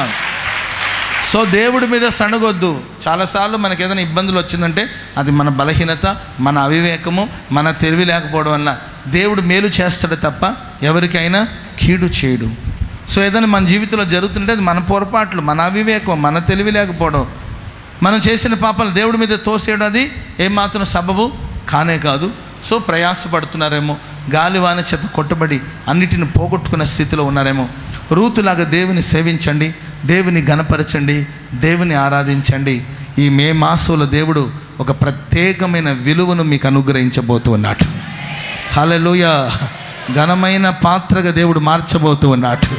A: సో దేవుడి మీద సణగొద్దు. చాలాసార్లు మనకి ఏదైనా ఇబ్బందులు వచ్చిందంటే అది మన బలహీనత, మన అవివేకము, మన తెలివి లేకపోవడం వల్ల. దేవుడు మేలు చేస్తాడు తప్ప ఎవరికైనా కీడు చేయడు. సో ఏదైనా మన జీవితంలో జరుగుతుంటే అది మన పొరపాట్లు, మన అవివేకం, మన తెలివి లేకపోవడం, మనం చేసిన పాపాలు దేవుడి మీద తోసేయడం అది ఏమాత్రం సబబు కానే కాదు. సో ప్రయాసపడుతున్నారేమో, గాలివాన చేత కొట్టబడి అన్నిటిని పోగొట్టుకున్న స్థితిలో ఉన్నారేమో. రూతులాగా దేవుని సేవించండి, దేవుని ఘనపరచండి, దేవుని ఆరాధించండి. ఈ మే మాసంలో దేవుడు ఒక ప్రత్యేకమైన విలువను మీకు అనుగ్రహించబోతూ ఉన్నాడు. హల్లెలూయా. ఘనమైన పాత్రగా దేవుడు మార్చబోతూ ఉన్నాడు.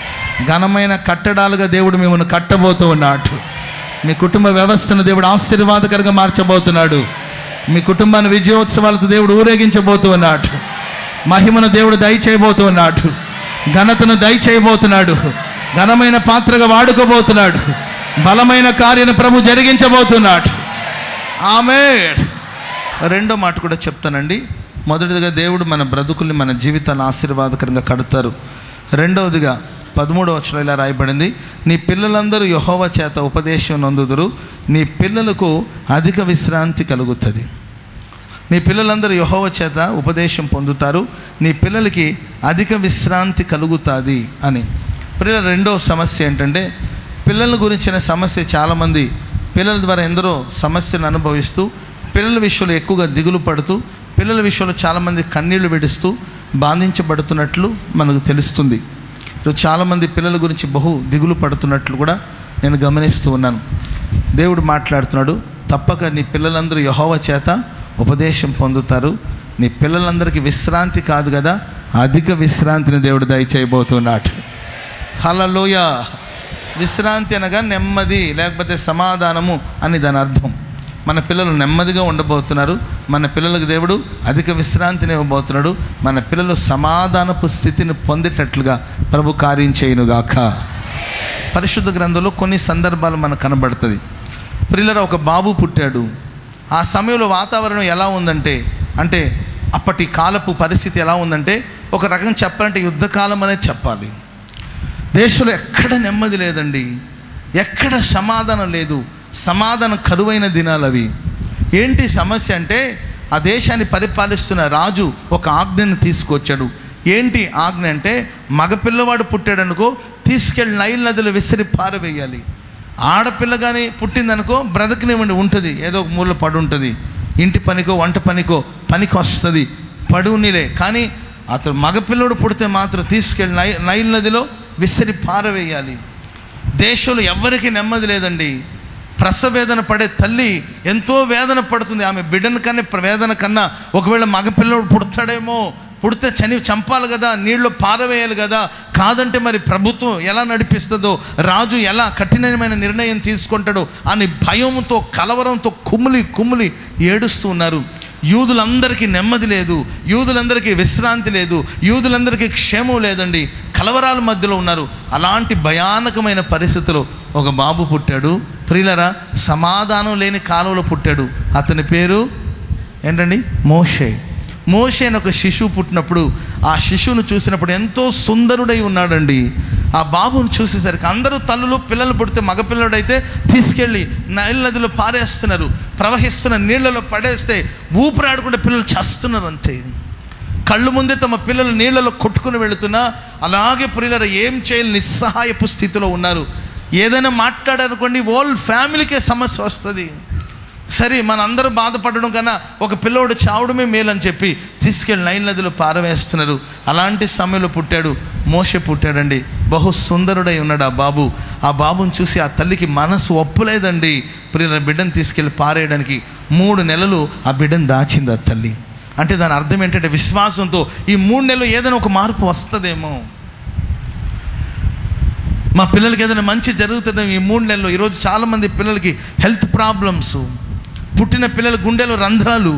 A: ఘనమైన కట్టడాలుగా దేవుడు మిమ్మల్ని కట్టబోతూ ఉన్నాడు. మీ కుటుంబ వ్యవస్థను దేవుడు ఆశీర్వాదకరంగా మార్చబోతున్నాడు. మీ కుటుంబాన్ని విజయోత్సవాలతో దేవుడు ఊరేగించబోతూ ఉన్నాడు. మహిమను దేవుడు దయచేయబోతూ ఉన్నాడు. ఘనతను దయచేయబోతున్నాడు. ఘనమైన పాత్రగా వాడుకోబోతున్నాడు. బలమైన కార్యాన్ని ప్రభు జరిగించబోతున్నాడు. ఆమేన్. రెండో మాట కూడా చెప్తానండి. మొదటిదిగా దేవుడు మన బ్రతుకుల్ని మన జీవితాన్ని ఆశీర్వాదకరంగా కడతారు. రెండవదిగా పదమూడవ వచనంలో ఇలా రాయబడింది, నీ పిల్లలందరూ యెహోవా చేత ఉపదేశం నొందుదురు, నీ పిల్లలకు అధిక విశ్రాంతి కలుగుతుంది. నీ పిల్లలందరూ యెహోవా చేత ఉపదేశం పొందుతారు, నీ పిల్లలకి అధిక విశ్రాంతి కలుగుతుంది అని. పిల్లల రెండవ సమస్య ఏంటంటే పిల్లల గురించిన సమస్య. చాలామంది పిల్లల ద్వారా ఎందరో సమస్యను అనుభవిస్తూ పిల్లల విషయంలో ఎక్కువగా దిగులు పడుతూ పిల్లల విషయంలో చాలామంది కన్నీళ్లు విడుస్తూ బాధించబడుతున్నట్లు మనకు తెలుస్తుంది. ఈరోజు చాలామంది పిల్లల గురించి బహు దిగులు పడుతున్నట్లు కూడా నేను గమనిస్తూ ఉన్నాను. దేవుడు మాట్లాడుతున్నాడు, తప్పక నీ పిల్లలందరూ యెహోవా చేత ఉపదేశం పొందుతారు, నీ పిల్లలందరికీ విశ్రాంతి కాదు కదా అధిక విశ్రాంతిని దేవుడు దయచేయబోతున్నాడు. హల్లెలూయా. విశ్రాంతి అనగా నెమ్మది లేకపోతే సమాధానము అని దాని అర్థం. మన పిల్లలు నెమ్మదిగా ఉండబోతున్నారు. మన పిల్లలకు దేవుడు అధిక విశ్రాంతిని ఇవ్వబోతున్నాడు. మన పిల్లలు సమాధానపు స్థితిని పొందేటట్లుగా ప్రభు కార్యం చేయునుగాక. పరిశుద్ధ గ్రంథంలో కొన్ని సందర్భాలు మనకు కనబడుతుంది. పిల్లల ఒక బాబు పుట్టాడు. ఆ సమయంలో వాతావరణం ఎలా ఉందంటే అంటే అప్పటి కాలపు పరిస్థితి ఎలా ఉందంటే ఒక రకం చెప్పాలంటే యుద్ధకాలం అనేది చెప్పాలి. దేశంలో ఎక్కడ నెమ్మది లేదండి, ఎక్కడ సమాధానం లేదు, సమాధానం కరువైన దినాలు అవి. ఏంటి సమస్య అంటే ఆ దేశాన్ని పరిపాలిస్తున్న రాజు ఒక ఆజ్ఞను తీసుకొచ్చాడు. ఏంటి ఆజ్ఞ అంటే మగపిల్లవాడు పుట్టాడనుకో తీసుకెళ్ళి నైల్ నదిలో విసిరి పారవేయాలి. ఆడపిల్ల కానీ పుట్టిందనుకో బ్రతకనివ్వండి, ఉంటుంది, ఏదో ఒక మూల పడి ఉంటుంది, ఇంటి పనికో వంట పనికో పనికి వస్తుంది, పడునిలే. కానీ అతను మగపిల్లడు పుడితే మాత్రం తీసుకెళ్ళి నై నైల్ నదిలో విసిరి పారవేయాలి. దేశంలో ఎవ్వరికీ నెమ్మది లేదండి. ప్రసవేదన పడే తల్లి ఎంతో వేదన పడుతుంది. ఆమె బిడ్డను కన్నా వేదన కన్నా ఒకవేళ మగపిల్లడు పుడతాడేమో, పుడితే చని చంపాలి కదా, నీళ్ళు పారవేయాలి కదా, కాదంటే మరి ప్రభుత్వం ఎలా నడిపిస్తుందో, రాజు ఎలా కఠినమైన నిర్ణయం తీసుకుంటాడో అని భయంతో కలవరంతో కుమ్ములి కుమ్ములి ఏడుస్తూ ఉన్నారు. యూదులందరికీ నెమ్మది లేదు, యూదులందరికీ విశ్రాంతి లేదు, యూదులందరికీ క్షేమం లేదండి. కలవరాల మధ్యలో ఉన్నారు. అలాంటి భయానకమైన పరిస్థితిలో ఒక బాబు పుట్టాడు. ప్రియులరా, సమాధానం లేని కాలంలో పుట్టాడు. అతని పేరు ఏంటండి? మోషే. మోషే అని ఒక శిశువు పుట్టినప్పుడు ఆ శిశువును చూసినప్పుడు ఎంతో సుందరుడై ఉన్నాడండి. ఆ బాబును చూసేసరికి అందరూ తల్లులు పిల్లలు పుడితే మగపిల్లడైతే తీసుకెళ్ళి నైల్ నదిలో పారేస్తున్నారు. ప్రవహిస్తున్న నీళ్లలో పడేస్తే ఊపిరాడకుండా పిల్లలు చస్తున్నారు అంతే. కళ్ళు ముందే తమ పిల్లలు నీళ్లలో కొట్టుకుని వెళుతున్నా అలాగే ప్రియులరా ఏం చేయాలి నిస్సహాయపు స్థితిలో ఉన్నారు. ఏదైనా మాట్లాడారనుకోండి హోల్ ఫ్యామిలీకే సమస్య వస్తుంది. సరే మనందరూ బాధపడడం కన్నా ఒక పిల్లోడు చావడమే మేలని చెప్పి తీసుకెళ్ళి నైల్ నదిలో పారవేస్తున్నారు. అలాంటి సమయంలో పుట్టాడు మోషే పుట్టాడండి. బహు సుందరుడై ఉన్నాడు ఆ బాబు. ఆ బాబుని చూసి ఆ తల్లికి మనసు ఒప్పులేదండి. ప్రియుల బిడ్డను తీసుకెళ్ళి పారేయడానికి మూడు నెలలు ఆ బిడ్డను దాచింది ఆ తల్లి. అంటే దాని అర్థం ఏంటంటే విశ్వాసంతో ఈ మూడు నెలలు ఏదైనా ఒక మార్పు వస్తుందేమో, మా పిల్లలకి ఏదైనా మంచి జరుగుతుందేమో ఈ మూడు నెలలు. ఈరోజు చాలామంది పిల్లలకి హెల్త్ ప్రాబ్లమ్స్, పుట్టిన పిల్లల గుండెలో రంధ్రాలు.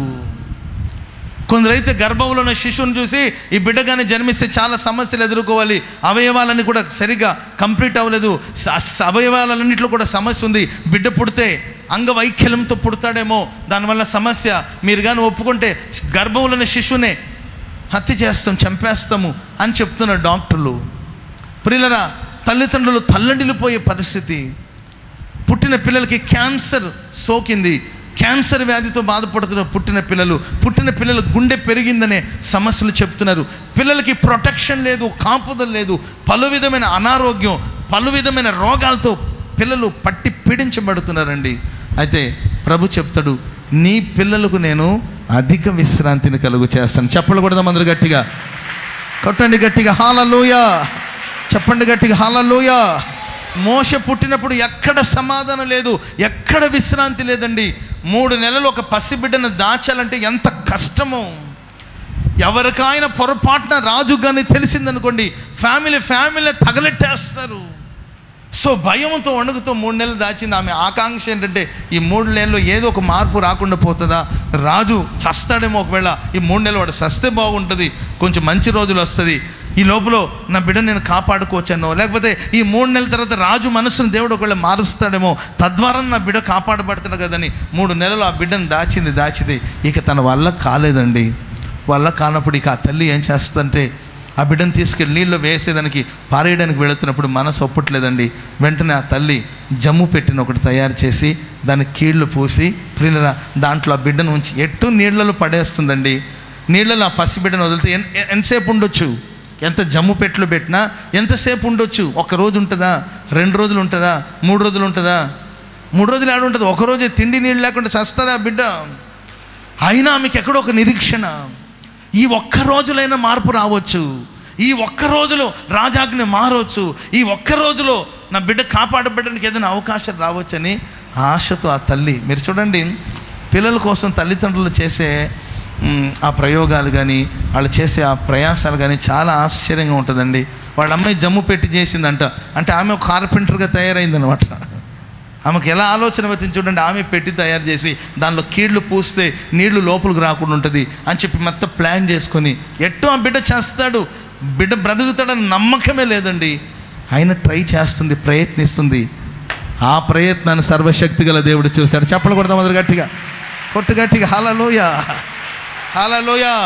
A: కొందరైతే గర్భంలో ఉన్న శిశువుని చూసి ఈ బిడ్డగానే జన్మిస్తే చాలా సమస్యలు ఎదుర్కోవాలి, అవయవాలన్నీ కూడా సరిగా కంప్లీట్ అవ్వలేదు, అవయవాలన్నింటిలో కూడా సమస్య ఉంది, బిడ్డ పుడితే అంగవైకల్యంతో పుడతాడేమో, దానివల్ల సమస్య, మీరు కానీ ఒప్పుకుంటే గర్భంలో ఉన్న శిశువునే హత్య చేస్తాం, చంపేస్తాము అని చెప్తున్నారు డాక్టర్లు. ప్రియులరా, తల్లిదండ్రులు తల్లడిల్లిపోయే పరిస్థితి. పుట్టిన పిల్లలకి క్యాన్సర్ సోకింది, క్యాన్సర్ వ్యాధితో బాధపడుతున్న పుట్టిన పిల్లలు, పుట్టిన పిల్లలు గుండె పెరిగిందనే సమస్యలు చెప్తున్నారు. పిల్లలకి ప్రొటెక్షన్ లేదు, కాపుదల లేదు, పలు విధమైన అనారోగ్యం, పలు విధమైన రోగాలతో పిల్లలు పట్టి పీడించబడుతున్నారండి. అయితే ప్రభు చెప్తాడు, నీ పిల్లలకు నేను అధిక విశ్రాంతిని కలుగు చేస్తాను. చెప్పలు కొడదాం అందరూ గట్టిగా, కొట్టండి గట్టిగా హల్లెలూయా, చెప్పండి గట్టిగా హల్లెలూయా. మోషే పుట్టినప్పుడు ఎక్కడ సమాధానం లేదు, ఎక్కడ విశ్రాంతి లేదండి. మూడు నెలలు ఒక పసిబిడ్డను దాచాలంటే ఎంత కష్టమో. ఎవరికైనా పొరపాటున రాజు కానీ తెలిసిందనుకోండి ఫ్యామిలీ ఫ్యామిలీ తగలెట్టేస్తారు. సో భయంతో వణుకుతో మూడు నెలలు దాచింది. ఆమె ఆకాంక్ష ఏంటంటే ఈ మూడు నెలల్లో ఏదో ఒక మార్పు రాకుండా పోతుందా, రాజు చస్తాడేమో, ఒకవేళ ఈ మూడు నెలలు వాడు చస్తే బాగుంటుంది, కొంచెం మంచి రోజులు వస్తుంది, ఈ లోపల నా బిడ్డను నేను కాపాడుకోవచ్చాను, లేకపోతే ఈ మూడు నెలల తర్వాత రాజు మనసును దేవుడు ఒకవేళ మారుస్తాడేమో, తద్వారా నా బిడ్డ కాపాడబడుతున్నాడు కదని మూడు నెలలు ఆ బిడ్డను దాచింది దాచింది ఇక తన వల్ల కాలేదండి. వల్ల కానప్పుడు ఇక ఆ తల్లి ఏం చేస్తుందంటే ఆ బిడ్డను తీసుకెళ్ళి నీళ్ళు వేసేదానికి పారేయడానికి వెళుతున్నప్పుడు మనసు ఒప్పట్లేదండి. వెంటనే ఆ తల్లి జమ్ము పెట్టిన ఒకటి తయారు చేసి దానికి కీళ్ళు పూసి ప్రియుల దాంట్లో ఆ బిడ్డను ఉంచి ఎట్టు నీళ్లలో పడేస్తుందండి. నీళ్ళలో ఆ పసిబిడ్డను వదిలితే ఎంతసేపు ఉండొచ్చు, ఎంత జమ్ము పెట్లు పెట్టినా ఎంతసేపు ఉండొచ్చు, ఒక రోజు ఉంటుందా, రెండు రోజులు ఉంటుందా, మూడు రోజులు ఉంటుందా, మూడు రోజులు ఆడ ఉంటుంది, ఒకరోజే తిండి నీళ్ళు లేకుండా చస్తుంది ఆ బిడ్డ. అయినా ఆమెకి ఎక్కడో ఒక నిరీక్షణ, ఈ ఒక్క రోజులైనా మార్పు రావచ్చు, ఈ ఒక్క రోజులో రాజాజ్ఞ మారవచ్చు, ఈ ఒక్క రోజులో నా బిడ్డ కాపాడబడడానికి ఏదైనా అవకాశం రావచ్చని ఆశతో ఆ తల్లి, మీరు చూడండి పిల్లల కోసం తల్లిదండ్రులు చేసే ఆ ప్రయోగాలు కానీ వాళ్ళు చేసే ఆ ప్రయాసాలు కానీ చాలా ఆశ్చర్యంగా ఉంటుందండి. వాళ్ళ అమ్మాయి జమ్ము పెట్టి చేసిందంట, అంటే ఆమె ఒక కార్పెంటర్గా తయారైందనమాట. ఆమెకు ఎలా ఆలోచన వచ్చింది చూడండి, ఆమె పెట్టి తయారు చేసి దానిలో కీళ్ళు పూస్తే నీళ్లు లోపలికి రాకుండా ఉంటుంది అని చెప్పి మొత్తం ప్లాన్ చేసుకొని ఎట్టో ఆ బిడ్డ చేస్తాడు, బిడ్డ బ్రతుకుతాడని నమ్మకమే లేదండి, ఆయన ట్రై చేస్తుంది, ప్రయత్నిస్తుంది. ఆ ప్రయత్నాన్ని సర్వశక్తి గల దేవుడు చూశాడు. చెప్పలు కొడదాం మొదలు గట్టిగా, కొట్టు గట్టిగా హల్లెలూయా, హల్లెలూయా.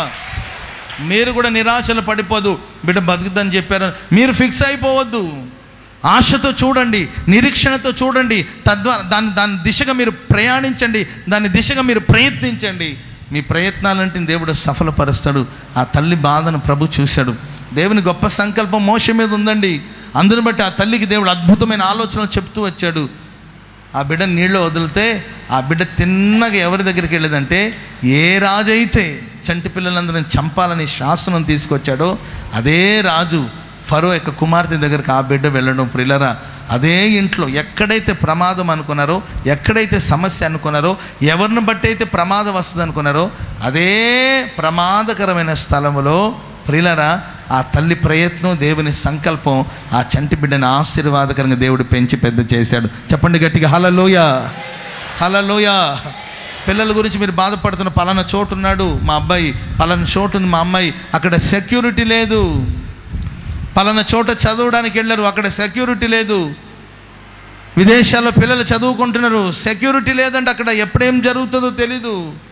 A: మీరు కూడా నిరాశలు పడిపోదు, బిడ్డ బతుకుద్దని చెప్పారు మీరు ఫిక్స్ అయిపోవద్దు. ఆశతో చూడండి, నిరీక్షణతో చూడండి, తద్వారా దాని దాని దిశగా మీరు ప్రయాణించండి, దాని దిశగా మీరు ప్రయత్నించండి. మీ ప్రయత్నాలంటే దేవుడు సఫలపరుస్తాడు. ఆ తల్లి బాధను ప్రభు చూశాడు. దేవుని గొప్ప సంకల్పం మోషే మీద ఉందండి. అందుని బట్టి ఆ తల్లికి దేవుడు అద్భుతమైన ఆలోచనలు చెప్తూ వచ్చాడు. ఆ బిడ్డ నీళ్ళు వదిలితే ఆ బిడ్డ తిన్నగా ఎవరి దగ్గరికి వెళ్ళేదంటే, ఏ రాజు అయితే చంటి పిల్లలందరిని చంపాలని శాసనం తీసుకొచ్చాడో అదే రాజు ఫరో యొక్క కుమార్తె దగ్గరికి ఆ బిడ్డ వెళ్ళడం. ప్రియులారా, అదే ఇంట్లో ఎక్కడైతే ప్రమాదం అనుకున్నారో, ఎక్కడైతే సమస్య అనుకున్నారో, ఎవరిని బట్టి అయితే ప్రమాదం వస్తుంది అనుకున్నారో, అదే ప్రమాదకరమైన స్థలంలో ప్రియులారా ఆ తల్లి ప్రయత్నం, దేవుని సంకల్పం ఆ చంటి బిడ్డని ఆశీర్వాదకరంగా దేవుడు పెంచి పెద్ద చేశాడు. చెప్పండి గట్టిగా హల్లెలూయా, హల్లెలూయా. పిల్లల గురించి మీరు బాధపడుతున్న, పలానా చోటు ఉన్నాడు మా అబ్బాయి, పలానా చోటు ఉంది మా అమ్మాయి, అక్కడ సెక్యూరిటీ లేదు. పలానా చోట చదవడానికి వెళ్ళారు, అక్కడ సెక్యూరిటీ లేదు. విదేశాల్లో పిల్లలు చదువుకుంటున్నారు, సెక్యూరిటీ లేదంటే అక్కడ ఎప్పుడేం జరుగుతుందో తెలీదు.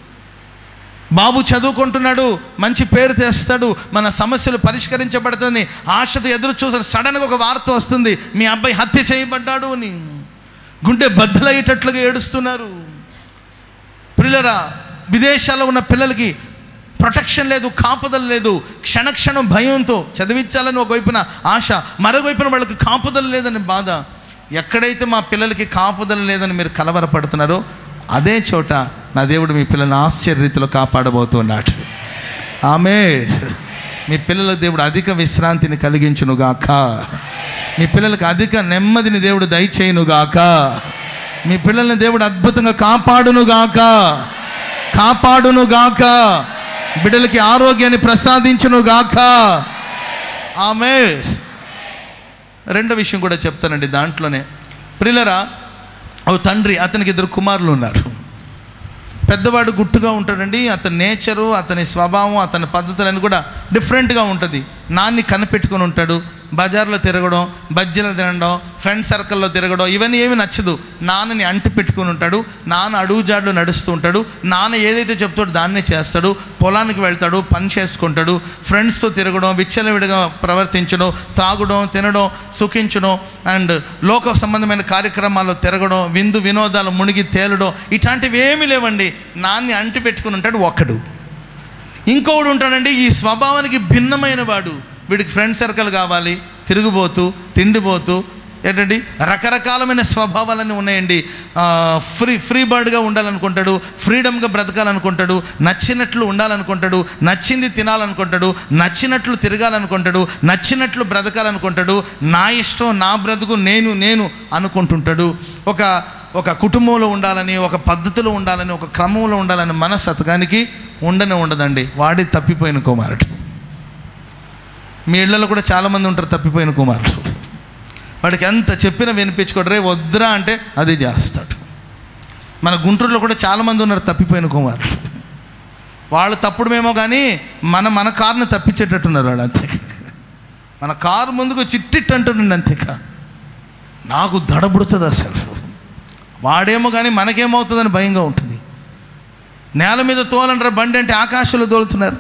A: బాబు చదువుకుంటున్నాడు, మంచి పేరు తెస్తాడు, మన సమస్యలు పరిష్కరించబడుతుంది ఆశతో ఎదురు చూసారు. సడన్గా ఒక వార్త వస్తుంది, మీ అబ్బాయి హత్య చేయబడ్డాడు అని. గుండె బద్దలయ్యేటట్లుగా ఏడుస్తున్నారు. పిల్లరా, విదేశాల్లో ఉన్న పిల్లలకి ప్రొటెక్షన్ లేదు, కాపుదల లేదు. క్షణక్షణం భయంతో చదివించాలని ఒకవైపున ఆశ, మరోవైపున వాళ్ళకి కాపుదల లేదని బాధ. ఎక్కడైతే మా పిల్లలకి కాపుదల లేదని మీరు కలవరపడుతున్నారో అదే చోట నా దేవుడు మీ పిల్లల్ని ఆశ్చర్యరీతిలో కాపాడబోతున్నాడు. ఆమేన్. మీ పిల్లలకు దేవుడు అధిక విశ్రాంతిని కలిగించునుగాక. మీ పిల్లలకు అధిక నెమ్మదిని దేవుడు దయచేయునుగాక. మీ పిల్లల్ని దేవుడు అద్భుతంగా కాపాడునుగాక, కాపాడునుగాక. బిడ్డలకి ఆరోగ్యాన్ని ప్రసాదించునుగాక. ఆమేన్. రెండో విషయం కూడా చెప్తానండి దాంట్లోనే. ప్రియులరా, ఓ తండ్రి, అతనికి ఇద్దరు కుమారులు ఉన్నారు. పెద్దవాడు గుట్టుగా ఉంటాడండి. అతని నేచరు, అతని స్వభావం, అతని పద్ధతులన్నీ కూడా డిఫరెంట్గా ఉంటుంది. నాన్ని కనిపెట్టుకొని ఉంటాడు. బజార్లో తిరగడం, బజ్జీలు తినడం, ఫ్రెండ్ సర్కిల్లో తిరగడం ఇవన్నీ ఏమి నచ్చదు. నాన్నని అంటి పెట్టుకుని ఉంటాడు. నాన్న అడుగుజాడులో నడుస్తూ ఉంటాడు. నాన్న ఏదైతే చెప్తాడో దాన్నే చేస్తాడు. పొలానికి వెళ్తాడు, పని చేసుకుంటాడు. ఫ్రెండ్స్తో తిరగడం, విచ్చలవిడిగా ప్రవర్తించడం, తాగడం, తినడం, సుఖించడం అండ్ లోక సంబంధమైన కార్యక్రమాల్లో తిరగడం, విందు వినోదాలు మునిగి తేలడం ఇట్లాంటివి ఏమీ లేవండి. నాన్ని అంటి పెట్టుకుని ఉంటాడు ఒక్కడు. ఇంకొకడు ఉంటాడండి, ఈ స్వభావానికి భిన్నమైన వాడు. వీడికి ఫ్రెండ్ సర్కిల్ కావాలి, తిరిగిపోతూ తిండిపోతూ ఏంటండి రకరకాలమైన స్వభావాలన్నీ ఉన్నాయండి. ఫ్రీ ఫ్రీ బర్డ్గా ఉండాలనుకుంటాడు, ఫ్రీడమ్గా బ్రతకాలనుకుంటాడు, నచ్చినట్లు ఉండాలనుకుంటాడు, నచ్చింది తినాలనుకుంటాడు, నచ్చినట్లు తిరగాలనుకుంటాడు, నచ్చినట్లు బ్రతకాలనుకుంటాడు. నా ఇష్టం, నా బ్రతుకు, నేను నేను అనుకుంటుంటాడు. ఒక ఒక కుటుంబంలో ఉండాలని, ఒక పద్ధతిలో ఉండాలని, ఒక క్రమంలో ఉండాలని మనస్తత్వానికి ఉండనే ఉండదండి. వాడి తప్పిపోయిన కుమారుడు. మీ ఇళ్లలో కూడా చాలామంది ఉంటారు తప్పిపోయిన కుమారుడు. వాడికి ఎంత చెప్పినా వినిపించుకోడు, రే వద్దురా అంటే అది చేస్తాడు. మన గుంటూరులో కూడా చాలామంది ఉన్నారు తప్పిపోయిన కుమారుడు. వాళ్ళు తప్పుడమేమో కానీ మన మన కారుని తప్పించేటట్టున్నారు వాళ్ళు. అంతే, మన కారు ముందుకు చిట్టిట్ అంటుండండి. అంతేకా నాకు దడబుడుతుంది అసలు. వాడేమో కానీ మనకేమవుతుందని భయంగా ఉంటుంది. నేల మీద తోలంటారు బండి అంటే ఆకాశంలో తోలుతున్నారు.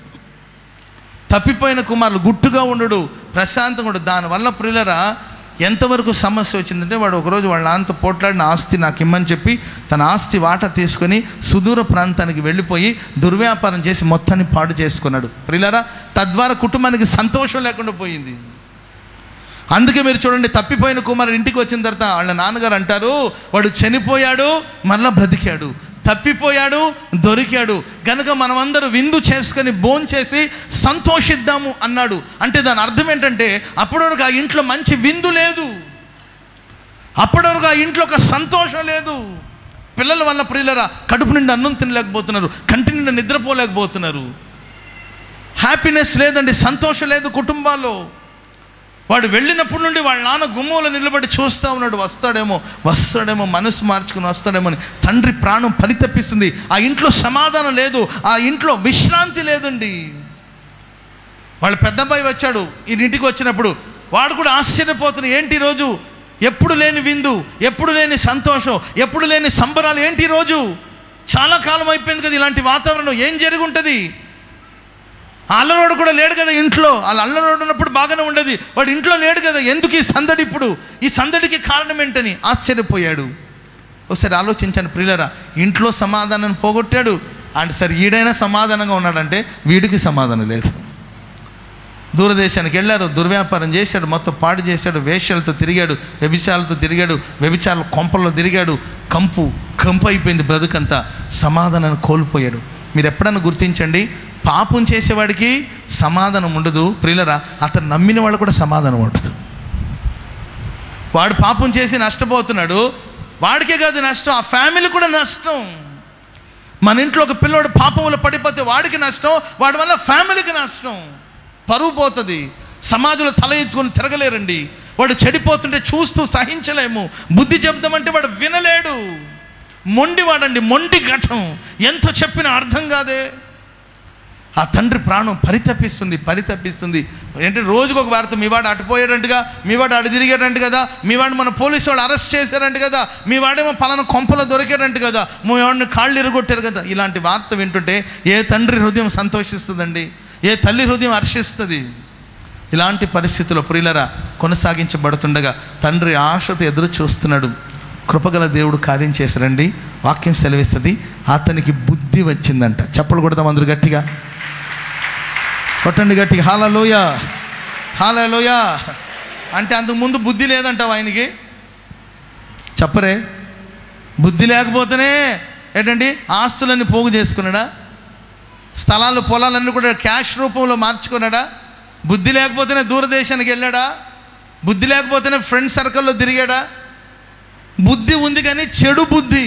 A: తప్పిపోయిన కుమారులు గుట్టుగా ఉండడు, ప్రశాంతంగా ఉండడు. దానివల్ల ప్రియులరా ఎంతవరకు సమస్య వచ్చిందంటే, వాడు ఒకరోజు వాళ్ళ నాన్నతో పోట్లాడిన ఆస్తి నాకు ఇమ్మని చెప్పి తన ఆస్తి వాటా తీసుకొని సుదూర ప్రాంతానికి వెళ్ళిపోయి దుర్వ్యాపారం చేసి మొత్తాన్ని పాడు చేసుకున్నాడు. ప్రియులరా, తద్వారా కుటుంబానికి సంతోషం లేకుండా పోయింది. అందుకే మీరు చూడండి, తప్పిపోయిన కుమారుడు ఇంటికి వచ్చిన తర్వాత వాళ్ళ నాన్నగారు అంటారు, వాడు చనిపోయాడు మళ్ళా బ్రతికాడు, తప్పిపోయాడు దొరికాడు, గనుక మనమందరూ విందు చేసుకొని భోంచేసి సంతోషిద్దాము అన్నాడు. అంటే దాని అర్థం ఏంటంటే, అప్పటి వరకు ఆ ఇంట్లో మంచి విందు లేదు, అప్పటి వరకు ఆ ఇంట్లో ఒక సంతోషం లేదు. పిల్లల వల్ల ప్రియులరా కడుపు నిండా అన్నం తినలేకపోతున్నారు, కంటి నిండా నిద్రపోలేకపోతున్నారు. హ్యాపీనెస్ లేదండి, సంతోషం లేదు కుటుంబాల్లో. వాడు వెళ్ళినప్పటి నుండి వాళ్ళ నాన్న గుమ్మంలో నిలబడి చూస్తూ ఉన్నాడు, వస్తాడేమో వస్తాడేమో మనసు మార్చుకుని వస్తాడేమో అని. తండ్రి ప్రాణం పరితపిస్తుంది. ఆ ఇంట్లో సమాధానం లేదు, ఆ ఇంట్లో విశ్రాంతి లేదండి. వాళ్ళ పెద్దబ్బాయి వచ్చాడు ఈ ఇంటికి వచ్చినప్పుడు, వాడు కూడా ఆశ్చర్యపోతున్నాడు. ఏంటి రోజు ఎప్పుడు లేని విందు, ఎప్పుడు లేని సంతోషం, ఎప్పుడు లేని సంబరాలు, ఏంటి రోజు? చాలా కాలం అయిపోయింది కదా ఇలాంటి వాతావరణం, ఏం జరిగి ఉంటుంది? అల్లరోడు కూడా లేడు కదా ఇంట్లో. వాళ్ళ అల్లరోడు ఉన్నప్పుడు బాగానే ఉండేది, వాడు ఇంట్లో లేడు కదా, ఎందుకు ఈ సందడి? ఇప్పుడు ఈ సందడికి కారణం ఏంటని ఆశ్చర్యపోయాడు. ఒకసారి ఆలోచించాను ప్రియులరా, ఇంట్లో సమాధానం పోగొట్టాడు అంటే సరే ఈడైనా సమాధానంగా ఉన్నాడంటే వీడికి సమాధానం లేదు. దూరదేశానికి వెళ్ళారు, దుర్వ్యాపారం చేశాడు, మొత్తం పాడు చేశాడు, వేశ్యలతో తిరిగాడు, వ్యభిచారాలతో తిరిగాడు, వ్యభిచారాల కొంపల్లో తిరిగాడు. కంపు కంపు అయిపోయింది బ్రతుకంతా, సమాధానాన్ని కోల్పోయాడు. మీరు ఎప్పుడన్నా గుర్తించండి, పాపం చేసేవాడికి సమాధానం ఉండదు ప్రియులరా, అతను నమ్మిన వాళ్ళు కూడా సమాధానం ఉండదు. వాడు పాపం చేసి నష్టపోతున్నాడు, వాడికే కాదు నష్టం, ఆ ఫ్యామిలీ కూడా నష్టం. మన ఇంట్లో ఒక పిల్లోడు పాపంలో పడిపోతే వాడికి నష్టం, వాడి వల్ల ఫ్యామిలీకి నష్టం, పరువు పోతుంది, సమాజంలో తల ఎత్తుకొని తిరగలేరండి. వాడు చెడిపోతుంటే చూస్తూ సహించలేము, బుద్ధి చెప్దామంటే వాడు వినలేడు, మొండి వాడండి, మొండి ఘటం, ఎంత చెప్పినా అర్థం కాదే. ఆ తండ్రి ప్రాణం పరితపిస్తుంది పరితపిస్తుంది ఏంటంటే రోజుకు ఒక వార్త, మీ వాడు అటుపోయాడంటగా, మీ వాడు అటు తిరిగాడంట కదా, మీ వాడు మన పోలీసు వాళ్ళు అరెస్ట్ చేశారంట కదా, మీ వాడేమో పలానా కొంపలో దొరికాడంట కదా, మీ వాడిని కాళ్ళు ఇరగొట్టారు కదా. ఇలాంటి వార్త వింటుంటే ఏ తండ్రి హృదయం సంతోషిస్తుందండి, ఏ తల్లి హృదయం హర్షిస్తుంది. ఇలాంటి పరిస్థితుల్లో ప్రియులరా కొనసాగించబడుతుండగా తండ్రి ఆశతో ఎదురు చూస్తున్నాడు. కృపగల దేవుడు కార్యం చేశారండి. వాక్యం సెలవిస్తుంది, అతనికి బుద్ధి వచ్చిందంట. చప్పలు కొడదాం అందరూ గట్టిగా, కొట్టండి గట్టిగా, హల్లెలూయా హల్లెలూయా. అంటే అంతకుముందు బుద్ధి లేదంటావు ఆయనకి, చెప్పరే. బుద్ధి లేకపోతేనే ఏంటండి ఆస్తులన్నీ పోగు చేసుకున్నాడా, స్థలాలు పొలాలన్నీ కూడా క్యాష్ రూపంలో మార్చుకున్నాడా, బుద్ధి లేకపోతేనే దూరదేశానికి వెళ్ళాడా, బుద్ధి లేకపోతేనే ఫ్రెండ్ సర్కిల్లో తిరిగాడా. బుద్ధి ఉంది కానీ చెడు బుద్ధి,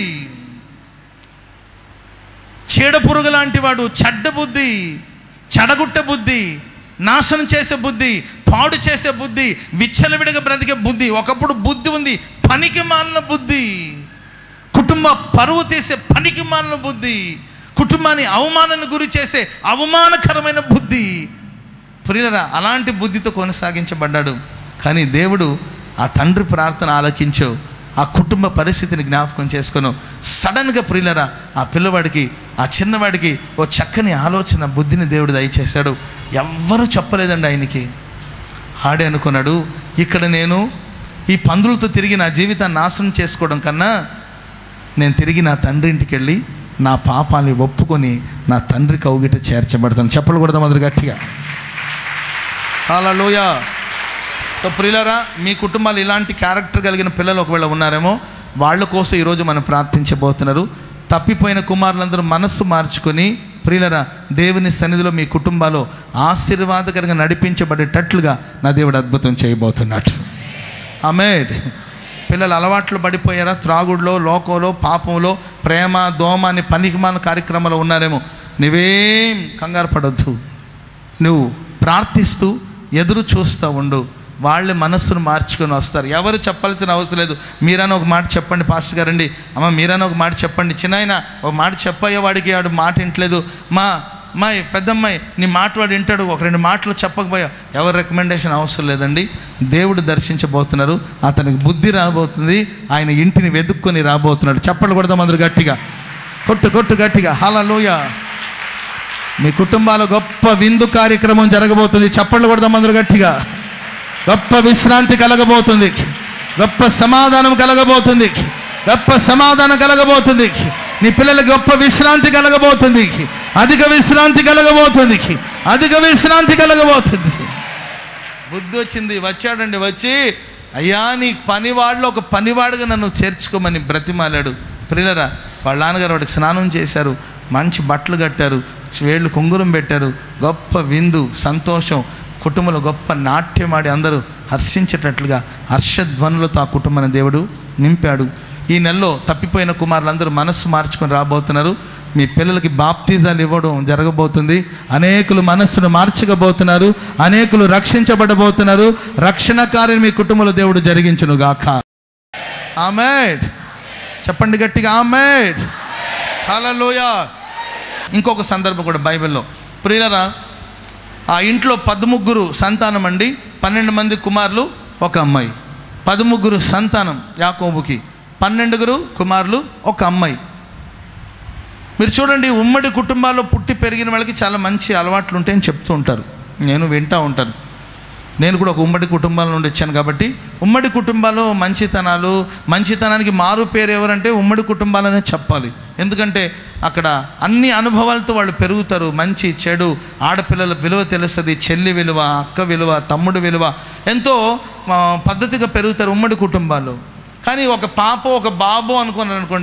A: చీడ పురుగు లాంటి వాడు, చెడ్డ బుద్ధి, చెడగుట్ట బుద్ధి, నాశనం చేసే బుద్ధి, పాడు చేసే బుద్ధి, విచ్చలవిడిగా బ్రతికే బుద్ధి. ఒకప్పుడు బుద్ధి ఉంది, పనికి మాలిన బుద్ధి, కుటుంబ పరువు తీసే పనికి మాలిన బుద్ధి, కుటుంబాన్ని అవమానాన్ని గురి చేసే అవమానకరమైన బుద్ధి. ప్రియులరా అలాంటి బుద్ధితో కొనసాగించబడ్డాడు. కానీ దేవుడు ఆ తండ్రి ప్రార్థన ఆలకించు, ఆ కుటుంబ పరిస్థితిని జ్ఞాపకం చేసుకుని సడన్గా ప్రియులరా ఆ పిల్లవాడికి, ఆ చిన్నవాడికి ఓ చక్కని ఆలోచన, బుద్ధిని దేవుడు దయచేశాడు. ఎవ్వరూ చెప్పలేదండి ఆయనకి. ఆడే అనుకున్నాడు, ఇక్కడ నేను ఈ పందులతో తిరిగి నా జీవితాన్ని నాశనం చేసుకోవడం కన్నా నేను తిరిగి నా తండ్రి ఇంటికి వెళ్ళి నా పాపాన్ని ఒప్పుకొని నా తండ్రి కౌగిట చేర్చబడతాను. చెప్పలు కొడదాం అందరు గట్టిగా, హల్లెలూయా. సో ప్రియులారా మీ కుటుంబాలు ఇలాంటి క్యారెక్టర్ కలిగిన పిల్లలు ఒకవేళ ఉన్నారేమో, వాళ్ళ కోసం ఈరోజు మనం ప్రార్థించబోతున్నారు. తప్పిపోయిన కుమారులందరూ మనస్సు మార్చుకొని ప్రియులారా దేవుని సన్నిధిలో మీ కుటుంబాలు ఆశీర్వాదకరంగా నడిపించబడేటట్లుగా నా దేవుడు అద్భుతం చేయబోతున్నాడు. ఆమేన్. పిల్లలు అలవాట్లు పడిపోయారా, త్రాగుడులో, లోకంలో, పాపంలో, ప్రేమ దోమ అని పనికిమాలిన కార్యక్రమాలు ఉన్నారేమో, నువ్వేం కంగారు పడొద్దు. నువ్వు ప్రార్థిస్తూ ఎదురు చూస్తూ ఉండు, వాళ్ళ మనస్సును మార్చుకొని వస్తారు. ఎవరు చెప్పాల్సిన అవసరం లేదు. మీరైనా ఒక మాట చెప్పండి పాస్టర్ గారండి, అమ్మ మీరైనా ఒక మాట చెప్పండి, చిన్నాయన ఒక మాట చెప్పయ్యే, వాడికి వాడు మాట వింటలేదు, మా అమ్మాయి పెద్దమ్మాయి నీ మాట వాడు వింటాడు, ఒక రెండు మాటలు చెప్పకపోయా, ఎవరు రికమెండేషన్ అవసరం లేదండి. దేవుడు దర్శించబోతున్నారు, అతనికి బుద్ధి రాబోతుంది, ఆయన ఇంటిని వెతుక్కొని రాబోతున్నాడు. చప్పట్లు కొడదాం అందరూ గట్టిగా, కొట్టు కొట్టు గట్టిగా, హల్లెలూయా. మీ కుటుంబాల గొప్ప విందు కార్యక్రమం జరగబోతుంది. చప్పట్లు కొడదాం అందరూ గట్టిగా. గొప్ప విశ్రాంతి కలగబోతుంది, గొప్ప సమాధానం కలగబోతుంది, గొప్ప సమాధానం కలగబోతుంది. నీ పిల్లలకు గొప్ప విశ్రాంతి కలగబోతుంది, అధిక విశ్రాంతి కలగబోతుంది, అధిక విశ్రాంతి కలగబోతుంది. బుద్ధి వచ్చింది, వచ్చాడండి, వచ్చి అయ్యా నీ పనివాడిలో ఒక పనివాడుగా నన్ను చేర్చుకోమని బ్రతిమాలాడు. ప్రియులరా వాళ్ళ నాన్నగారు వాడికి స్నానం చేశారు, మంచి బట్టలు కట్టారు, వేళ్ళు కుంగురం పెట్టారు, గొప్ప విందు సంతోషం, కుటుంబంలో గొప్ప నాట్యమాడి అందరూ హర్షించేటట్లుగా హర్షధ్వనులతో ఆ కుటుంబాన్ని దేవుడు నింపాడు. ఈ నెలలో తప్పిపోయిన కుమారులందరూ మనస్సు మార్చుకొని రాబోతున్నారు. మీ పిల్లలకి బాప్టిజాలు ఇవ్వడం జరగబోతుంది. అనేకులు మనస్సును మార్చకపోతున్నారు, అనేకులు రక్షించబడబోతున్నారు. రక్షణ కార్యం మీ కుటుంబంలో దేవుడు జరిగించును గాక. ఆమేన్. చెప్పండి గట్టిగా, ఆమేన్. హల్లెలూయా. ఇంకొక సందర్భం కూడా బైబిల్లో ప్రియులరా, ఆ ఇంట్లో పదముగ్గురు సంతానం అండి, పన్నెండు మంది కుమారులు ఒక అమ్మాయి. పదముగ్గురు సంతానం యాకోబుకి, పన్నెండుగురు కుమారులు ఒక అమ్మాయి. మీరు చూడండి, ఉమ్మడి కుటుంబాల్లో పుట్టి పెరిగిన వాళ్ళకి చాలా మంచి అలవాట్లు ఉంటాయని చెప్తూ ఉంటారు, నేను వింటూ ఉంటాను. నేను కూడా ఒక ఉమ్మడి కుటుంబాల నుండి వచ్చాను కాబట్టి ఉమ్మడి కుటుంబాల్లో మంచితనాలు, మంచితనానికి మారు పేరు ఎవరంటే ఉమ్మడి కుటుంబాలనే చెప్పాలి. ఎందుకంటే అక్కడ అన్ని అనుభవాలతో వాళ్ళు పెరుగుతారు. మంచి చెడు, ఆడపిల్లల విలువ తెలుస్తుంది, చెల్లి విలువ, అక్క విలువ, తమ్ముడు విలువ, ఎంతో పద్ధతిగా పెరుగుతారు ఉమ్మడి కుటుంబాల్లో. కానీ ఒక పాప ఒక బాబు అనుకున్నారు అనుకోండి,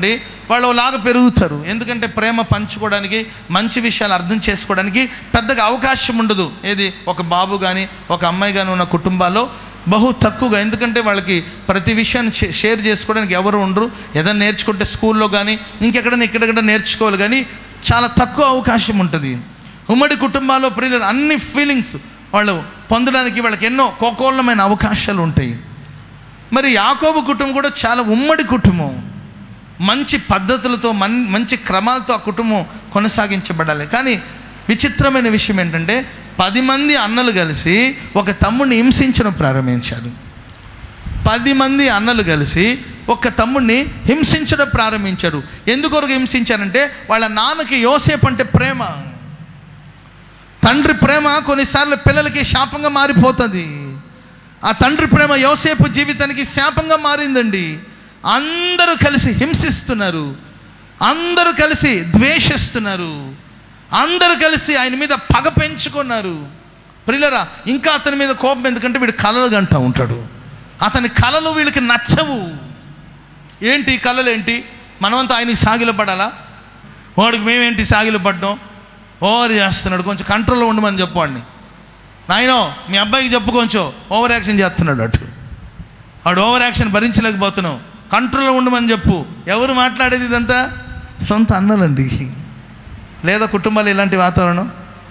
A: వాళ్ళు లాగా పెరుగుతారు. ఎందుకంటే ప్రేమ పంచుకోవడానికి, మంచి విషయాలు అర్థం చేసుకోవడానికి పెద్దగా అవకాశం ఉండదు. ఏది ఒక బాబు కానీ ఒక అమ్మాయి కానీ ఉన్న కుటుంబాల్లో బహు తక్కువగా. ఎందుకంటే వాళ్ళకి ప్రతి విషయాన్ని షేర్ చేసుకోవడానికి ఎవరు ఉండరు. ఏదైనా నేర్చుకుంటే స్కూల్లో కానీ ఇంకెక్కడైనా ఇక్కడెక్కడ నేర్చుకోవాలి, కానీ చాలా తక్కువ అవకాశం ఉంటుంది. ఉమ్మడి కుటుంబాల్లో ప్రియులు అన్ని ఫీలింగ్స్ వాళ్ళు పొందడానికి వాళ్ళకి ఎన్నో కోకోల్లమైన అవకాశాలు ఉంటాయి. మరి యాకోబు కుటుంబం కూడా చాలా ఉమ్మడి కుటుంబం. మంచి పద్ధతులతో మన్ మంచి క్రమాలతో ఆ కుటుంబం కొనసాగించబడాలి. కానీ విచిత్రమైన విషయం ఏంటంటే పది మంది అన్నలు కలిసి ఒక తమ్ముడిని హింసించడం ప్రారంభించారు. పది మంది అన్నలు కలిసి ఒక తమ్ముడిని హింసించడం ప్రారంభించారు. ఎందుకొరకు హింసించారంటే వాళ్ళ నాన్నకి యోసేపు అంటే ప్రేమ. తండ్రి ప్రేమ కొన్నిసార్లు పిల్లలకి శాపంగా మారిపోతుంది. ఆ తండ్రి ప్రేమ యోసేపు జీవితానికి శాపంగా మారిందండి. అందరూ కలిసి హింసిస్తున్నారు, అందరూ కలిసి ద్వేషిస్తున్నారు, అందరూ కలిసి ఆయన మీద పగ పెంచుకున్నారు. ప్రియులారా, ఇంకా అతని మీద కోపం ఎందుకంటే వీడు కలలు గంటూ ఉంటాడు. అతని కలలు వీళ్ళకి నచ్చవు. ఏంటి కలలు ఏంటి? మనమంతా ఆయనకి సాగిలు పడాలా? వాడికి మేమేంటి సాగిలు పడ్డాం? ఓవర్ చేస్తున్నాడు, కొంచెం కంట్రోల్లో ఉండమని చెప్పండి. నాయనో మీ అబ్బాయికి చెప్పు, కొంచెం ఓవర్ యాక్షన్ చేస్తున్నాడు. అటు వాడు ఓవర్ యాక్షన్ భరించలేకపోతున్నావు, కంట్రోల్లో ఉండమని చెప్పు. ఎవరు మాట్లాడేది ఇదంతా? సొంత అన్నలండి. లేదా కుటుంబాలు ఇలాంటి వాతావరణం.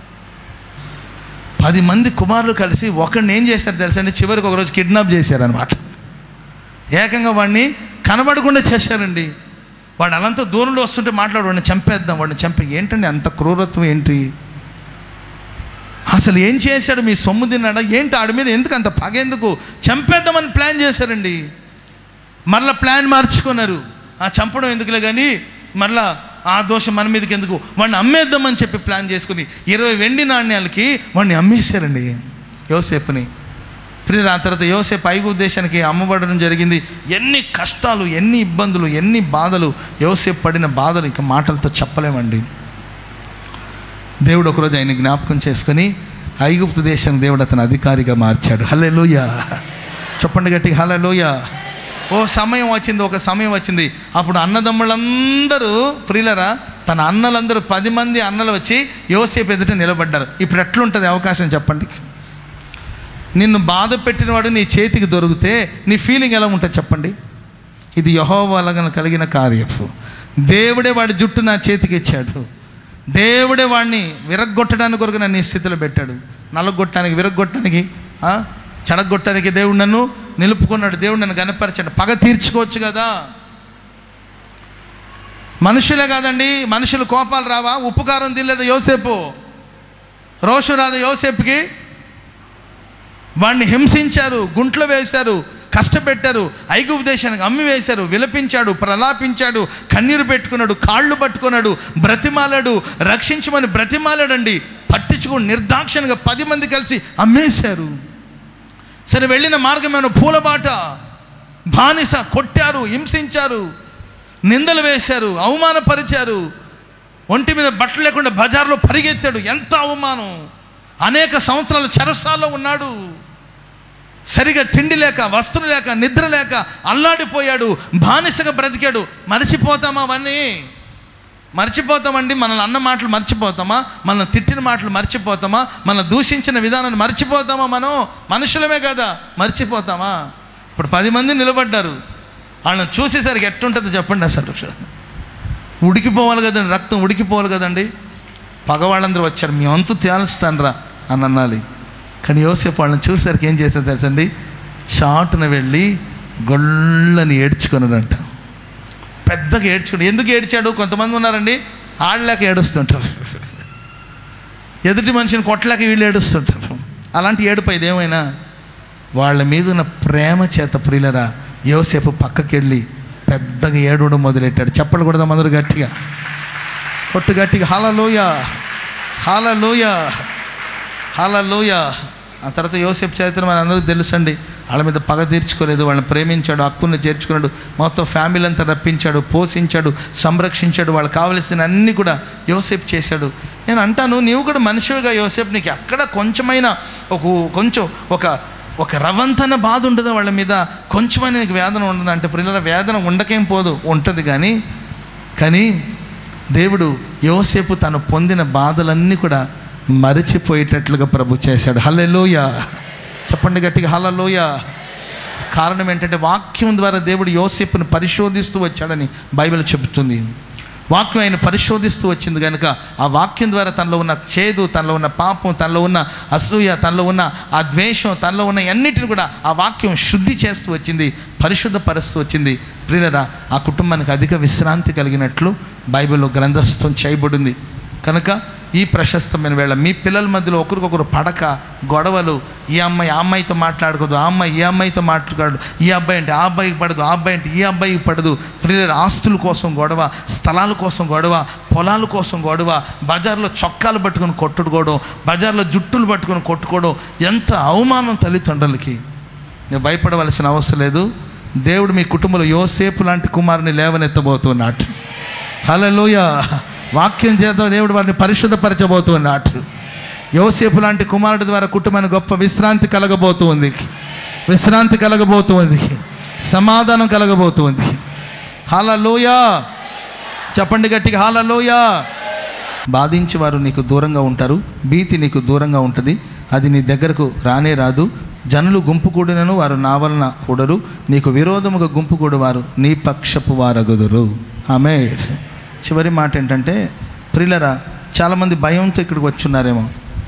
A: పది మంది కుమారులు కలిసి ఒకడిని ఏం చేశారు తెలుసండి? చివరికి ఒకరోజు కిడ్నాప్ చేశారనమాట. ఏకంగా వాడిని కనబడకుండా చేశారండి. వాడు అలంతా దూరంలో వస్తుంటే మాట్లాడు, వాడిని చంపేద్దాం, వాడిని చంపే. ఏంటండి అంత క్రూరత్వం ఏంటి? అసలు ఏం చేశాడు? మీ సొమ్ము తిన్నాడా ఏంటి? ఆడి మీద ఎందుకు అంత పగ? ఎందుకు చంపేద్దామని ప్లాన్ చేశారండి. మరలా ప్లాన్ మార్చుకున్నారు. ఆ చంపడం ఎందుకులే కానీ మరలా ఆ దోషం మన మీదకి ఎందుకు, వాడిని అమ్మేద్దామని చెప్పి ప్లాన్ చేసుకుని ఇరవై వెండి నాణ్యాలకి వాడిని అమ్మేశారండి యోసేపుని. ప్రియులు, ఆ తర్వాత యోసేపు ఐగుప్తు దేశానికి అమ్మబడడం జరిగింది. ఎన్ని కష్టాలు, ఎన్ని ఇబ్బందులు, ఎన్ని బాధలు, యోసేపు పడిన బాధలు ఇక మాటలతో చెప్పలేమండి. దేవుడు ఒకరోజు ఆయన జ్ఞాపకం చేసుకొని ఐగుప్తు దేశానికి దేవుడు అతను అధికారిగా మార్చాడు. హల్లెలూయా చెప్పండి గట్టిగా, హల్లెలూయా. ఓ సమయం వచ్చింది, ఒక సమయం వచ్చింది. అప్పుడు అన్నదమ్ములందరూ, ప్రియులరా, తన అన్నలందరూ పది మంది అన్నలు వచ్చి యోసేపు ఎదుట నిలబడ్డారు. ఇప్పుడు ఎట్లుంటుంది అవకాశం చెప్పండి? నిన్ను బాధ పెట్టినవాడు నీ చేతికి దొరికితే నీ ఫీలింగ్ ఎలా ఉంటుంది చెప్పండి? ఇది యెహోవా వలన కలిగిన కార్యము. దేవుడే వాడి జుట్టు నా చేతికి ఇచ్చాడు. దేవుడే వాడిని విరగ్గొట్టడానికి కొరకు నన్ను ఈ స్థితిలో పెట్టాడు. నలగొట్టడానికి, విరగ్గొట్టడానికి, చెడగొట్టడానికి దేవుడు నన్ను నిలుపుకున్నాడు. దేవుడు నన్ను గణపరిచాడు. పగ తీర్చుకోవచ్చు కదా. మనుషులే కాదండి, మనుషులు కోపాలు రావా? ఉప్పు కారం తినలేదు యోసేపు, రోషం రాదు యోసేపుకి. వాడిని హింసించారు, గుంట్లో వేశారు, కష్టపెట్టారు, ఐగుప్తు దేశానికి అమ్మి వేశారు. విలపించాడు, ప్రలాపించాడు, కన్నీరు పెట్టుకున్నాడు, కాళ్ళు పట్టుకున్నాడు, బ్రతిమాలాడు, రక్షించమని బ్రతిమాలాడండి. పట్టించుకుని నిర్దాక్షిణ్యంగా పది మంది కలిసి అమ్మేశారు. సరే, వెళ్ళిన మార్గమేమో పూలబాట, బానిస, కొట్టారు, హింసించారు, నిందలు వేశారు, అవమానపరిచారు. ఒంటి మీద బట్టలు లేకుండా బజార్లో పరిగెత్తాడు. ఎంత అవమానం! అనేక సంవత్సరాలు చెరసాల్లో ఉన్నాడు. సరిగా తిండి లేక, వస్త్రం లేక, నిద్ర లేక అల్లాడిపోయాడు. బానిసగా బ్రతికాడు. మర్చిపోతామా అవన్నీ? మర్చిపోతామండి. మనల్ని అన్న మాటలు మర్చిపోతామా? మనల్ని తిట్టిన మాటలు మర్చిపోతామా? మనల్ని దూషించిన విధానాన్ని మర్చిపోతామా? మనం మనుషులమే కదా, మర్చిపోతామా? ఇప్పుడు పది మంది నిలబడ్డారు. వాళ్ళని చూసేసరికి ఎట్టుంటుందో చెప్పండి. అసలు ఉడికిపోవాలి కదండి, రక్తం ఉడికిపోవాలి కదండి. పగవాళ్ళందరూ వచ్చారు, మీ వంతు తేల్స్తాను రా అని అనాలి. కానీ యోసేపు వాళ్ళని చూసేసరికి ఏం చేశారు తెలుసండి? చాటున వెళ్ళి గొళ్ళని ఏడ్చుకున్నాడంట. పెద్దగా ఏడ్చుకుని. ఎందుకు ఏడ్చాడు? కొంతమంది ఉన్నారండి, ఆడలేక ఏడుస్తుంటారు, ఎదుటి మనిషిని కొట్టలేక వీళ్ళు ఏడుస్తుంటారు. అలాంటి ఏడుపు ఇదేమైనా వాళ్ళ మీద ఉన్న ప్రేమ చేత ప్రియులరా యోసేపు పక్కకి వెళ్ళి పెద్దగా ఏడవడం మొదలెట్టాడు. చెప్పలు కూడా అందరూ గట్టిగా, కొట్టు గట్టిగా, హల్లెలూయా, హల్లెలూయా, హల్లెలూయా. ఆ తర్వాత యోసేపు చరిత్ర మన అందరికీ తెలుసండి. వాళ్ళ మీద పగ తీర్చుకోలేదు, వాళ్ళని ప్రేమించాడు, హక్కుని చేర్చుకున్నాడు, మొత్తం ఫ్యామిలీ అంతా రప్పించాడు, పోషించాడు, సంరక్షించాడు. వాళ్ళకి కావలసిన అన్నీ కూడా యోసేపు చేశాడు. నేను అంటాను, నీవు కూడా మనిషిగా యోసేపు, నీకు ఎక్కడ కొంచెమైనా ఒక కొంచెం ఒక ఒక రవంతన బాధ ఉండదు వాళ్ళ మీద, కొంచెమైనా నీకు వేదన ఉండదు అంటే ప్రియుల వేదన ఉండకేం పోదు, ఉంటుంది. కానీ కానీ దేవుడు యోసేపు తను పొందిన బాధలన్నీ కూడా మరిచిపోయేటట్లుగా ప్రభు చేశాడు. హల్లెలూయా, చెప్పండి గట్టిగా హల్లెలూయా. కారణం ఏంటంటే వాక్యం ద్వారా దేవుడు యోసేపును పరిశోధిస్తూ వచ్చాడని బైబిల్ చెబుతుంది. వాక్యం ఆయన పరిశోధిస్తూ వచ్చింది కనుక ఆ వాక్యం ద్వారా తనలో ఉన్న చేదు, తనలో ఉన్న పాపం, తనలో ఉన్న అసూయ, తనలో ఉన్న ఆ ద్వేషం, తనలో ఉన్న అన్నిటిని కూడా ఆ వాక్యం శుద్ధి చేస్తూ వచ్చింది, పరిశుద్ధపరుస్తూ వచ్చింది. ప్రియులారా, ఆ కుటుంబానికి అధిక విశ్రాంతి కలిగినట్లు బైబిల్లో గ్రంథస్థం చేయబడింది. కనుక ఈ ప్రశస్తమైన వేళ మీ పిల్లల మధ్యలో ఒకరికొకరు పడక, గొడవలు, ఈ అమ్మాయి ఆ అమ్మాయితో మాట్లాడకూడదు, ఆ అమ్మాయి ఈ అమ్మాయితో మాట్లాడు, ఈ అబ్బాయి అంటే ఆ అబ్బాయికి పడదు, ఆ అబ్బాయి అంటే ఈ అబ్బాయికి పడదు. ప్రియుల ఆస్తుల కోసం గొడవ, స్థలాల కోసం గొడవ, పొలాల కోసం గొడవ, బజార్లో చొక్కాలు పట్టుకొని కొట్టుకోవడం, బజార్లో జుట్టులు పట్టుకొని కొట్టుకోవడం, ఎంత అవమానం తల్లిదండ్రులకి. నేను భయపడవలసిన అవసరం లేదు. దేవుడు మీ కుటుంబంలో యోసేపు లాంటి కుమారుని లేవనెత్తబోతున్నాడు. హల్లెలూయా. వాక్యం చేత దేవుడు వారిని పరిశుద్ధపరచబోతున్నాడు. యోసేపు లాంటి కుమారుడి ద్వారా కుటుంబానికి గొప్ప విశ్రాంతి కలగబోతుంది, విశ్రాంతి కలగబోతుంది, సమాధానం కలగబోతుంది. హల్లెలూయా, చెప్పండి గట్టిగా హల్లెలూయా. బాధించేవారు నీకు దూరంగా ఉంటారు, భీతి నీకు దూరంగా ఉంటుంది, అది నీ దగ్గరకు రానే రాదు. జనులు గుంపు కూడినను వారు నా వలన కూడరు, నీకు విరోధముగా గుంపు కూడి వారు నీ పక్షపు వారగుదురు. ఆమేన్. చివరి మాట ఏంటంటే, ప్రియులరా, చాలామంది భయంతో ఇక్కడికి వచ్చున్నారేమో,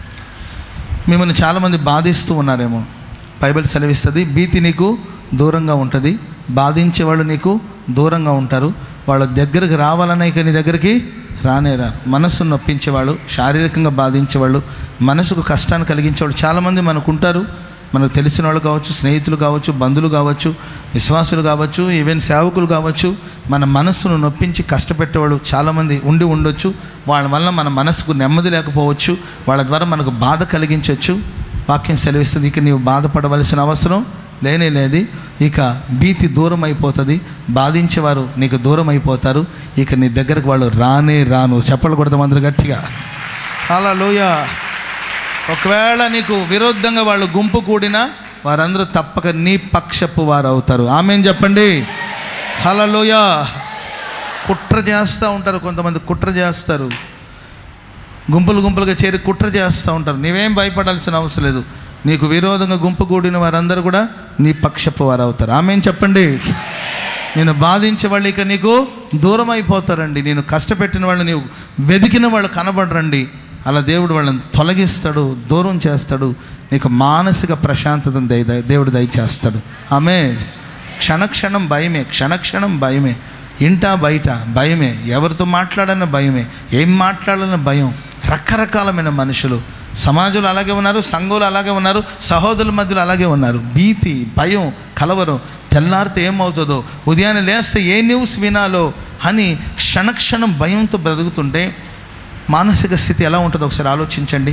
A: మిమ్మల్ని చాలామంది బాధిస్తూ ఉన్నారేమో. బైబిల్ సెలవిస్తుంది, భీతి నీకు దూరంగా ఉంటుంది, బాధించేవాళ్ళు నీకు దూరంగా ఉంటారు. వాళ్ళ దగ్గరికి రావాలనే ఇక నీ దగ్గరికి రానే రారు. మనస్సును నొప్పించేవాళ్ళు, శారీరకంగా బాధించేవాళ్ళు, మనసుకు కష్టాన్ని కలిగించేవాళ్ళు చాలామంది మనకు ఉంటారు. మనకు తెలిసిన వాళ్ళు కావచ్చు, స్నేహితులు కావచ్చు, బంధువులు కావచ్చు, విశ్వాసులు కావచ్చు, ఈవెన్ సేవకులు కావచ్చు. మన మనస్సును నొప్పించి కష్టపెట్టేవాళ్ళు చాలామంది ఉండి ఉండొచ్చు. వాళ్ళ వల్ల మన మనసుకు నెమ్మది లేకపోవచ్చు, వాళ్ళ ద్వారా మనకు బాధ కలిగించవచ్చు. వాక్యం సెలవిస్తుంది, ఇక నీవు బాధపడవలసిన అవసరం లేనే లేదు. ఇక భీతి దూరం అయిపోతుంది, బాధించేవారు నీకు దూరం అయిపోతారు, ఇక నీ దగ్గరకు వాళ్ళు రానే రాను. చెప్పలు కొడతాం అందరూ గట్టిగా హల్లెలూయా. ఒకవేళ నీకు విరుద్ధంగా వాళ్ళు గుంపు కూడినా వారందరూ తప్పక నీ పక్షపు వారు అవుతారు. ఆమేన్ చెప్పండి హల్లెలూయా. కుట్ర చేస్తూ ఉంటారు కొంతమంది, కుట్ర చేస్తారు, గుంపులు గుంపులుగా చేరి కుట్ర చేస్తూ ఉంటారు. నీవేం భయపడాల్సిన అవసరం లేదు. నీకు విరోధంగా గుంపు కూడిన వారందరూ కూడా నీ పక్షపు వారు అవుతారు. ఆమేన్ చెప్పండి. నేను బాధించే వాళ్ళు ఇక నీకు దూరం అయిపోతారండి. నేను కష్టపెట్టిన వాళ్ళు, నీవు వెతికిన వాళ్ళు కనబడరండి. అలా దేవుడు వాళ్ళని తొలగిస్తాడు, దూరం చేస్తాడు. నీకు మానసిక ప్రశాంతతను దయ దేవుడు దయచేస్తాడు. ఆమేన్. క్షణక్షణం భయమే, క్షణక్షణం భయమే, ఇంటా బయట భయమే, ఎవరితో మాట్లాడాలన్న భయమే, ఏం మాట్లాడాలన్న భయం. రకరకాలమైన మనుషులు సమాజంలో అలాగే ఉన్నారు, సంఘంలో అలాగే ఉన్నారు, సహోదరుల మధ్యలో అలాగే ఉన్నారు. భీతి, భయం, కలవరం, తెల్లారితే ఏమవుతుందో, ఉదయాన్నే లేస్తే ఏ న్యూస్ వినాలో అని క్షణక్షణం భయంతో బ్రతుకుతుంటే మానసిక స్థితి ఎలా ఉంటుందో ఒకసారి ఆలోచించండి.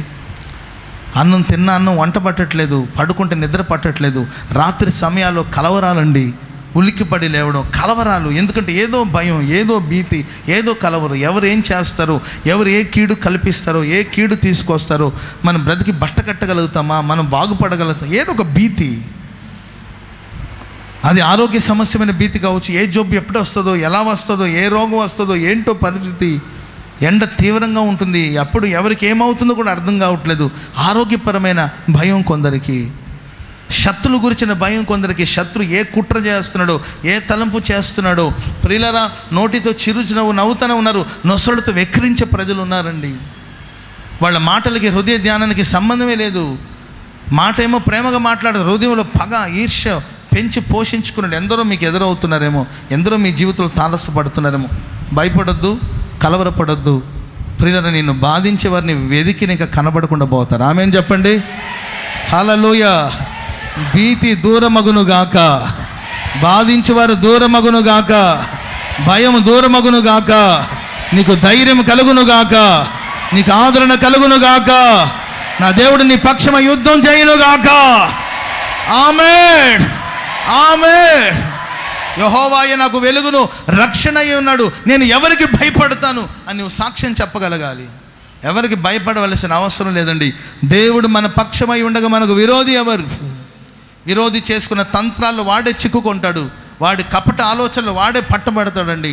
A: అన్నం తిన్న అన్నం వంట పట్టట్లేదు, పడుకుంటే నిద్ర పట్టట్లేదు, రాత్రి సమయాల్లో కలవరాలండి, ఉలిక్కిపడి లేవడం, కలవరాలు. ఎందుకంటే ఏదో భయం, ఏదో భీతి, ఏదో కలవరం. ఎవరు ఏం చేస్తారో, ఎవరు ఏ కీడు కల్పిస్తారో, ఏ కీడు తీసుకొస్తారో, మనం బ్రతికి బట్ట కట్టగలుగుతామా, మనం బాగుపడగలుగుతాం, ఏదో ఒక భీతి. అది ఆరోగ్య సమస్యమైన భీతి కావచ్చు, ఏ జబ్బు ఎప్పుడు వస్తుందో, ఎలా వస్తుందో, ఏ రోగం వస్తుందో, ఏంటో పరిస్థితి. ఎండ తీవ్రంగా ఉంటుంది, అప్పుడు ఎవరికి ఏమవుతుందో కూడా అర్థం కావట్లేదు. ఆరోగ్యపరమైన భయం కొందరికి, శత్రువుల గురించిన భయం కొందరికి. శత్రు ఏ కుట్ర చేస్తున్నాడో, ఏ తలంపు చేస్తున్నాడో. ప్రియులారా, నోటితో చిరునవ్వు నవ్వుతూనే ఉన్నారు, నొసలుతో వెక్కిరించే ప్రజలు ఉన్నారండి. వాళ్ళ మాటలకి, హృదయ ధ్యానానికి సంబంధమే లేదు. మాట ఏమో ప్రేమగా మాట్లాడదు, హృదయంలో పగ, ఈర్ష్య పెంచి పోషించుకున్నాడు. ఎందరో మీకు ఎదురవుతున్నారేమో, ఎందరో మీ జీవితంలో తారసపడుతున్నారేమో. భయపడొద్దు, కలవరపడొద్దు. ప్రియులారా, నిన్ను బాధించే వారిని వెదికి నీకు కనబడకుండా పోతారు. ఆమేన్ చెప్పండి హల్లెలూయా. భీతి దూరమగునుగాక, బాధించేవారు దూరమగునుగాక, భయం దూరమగునుగాక, నీకు ధైర్యం కలుగునుగాక, నీకు ఆదరణ కలుగునుగాక. నా దేవుడు నీ పక్షమ యుద్ధం చేయునుగాక. ఆమేన్ ఆమేన్. యెహోవాయే నాకు వెలుగును, రక్షణ అయి ఉన్నాడు, నేను ఎవరికి భయపడతాను అని నువ్వు సాక్ష్యం చెప్పగలగాలి. ఎవరికి భయపడవలసిన అవసరం లేదండి. దేవుడు మన పక్షమై ఉండగా మనకు విరోధి ఎవరు? విరోధి చేసుకున్న తంత్రాల్లో వాడే చిక్కుకుంటాడు, వాడి కపట ఆలోచనలు వాడే పట్టబడతాడండి.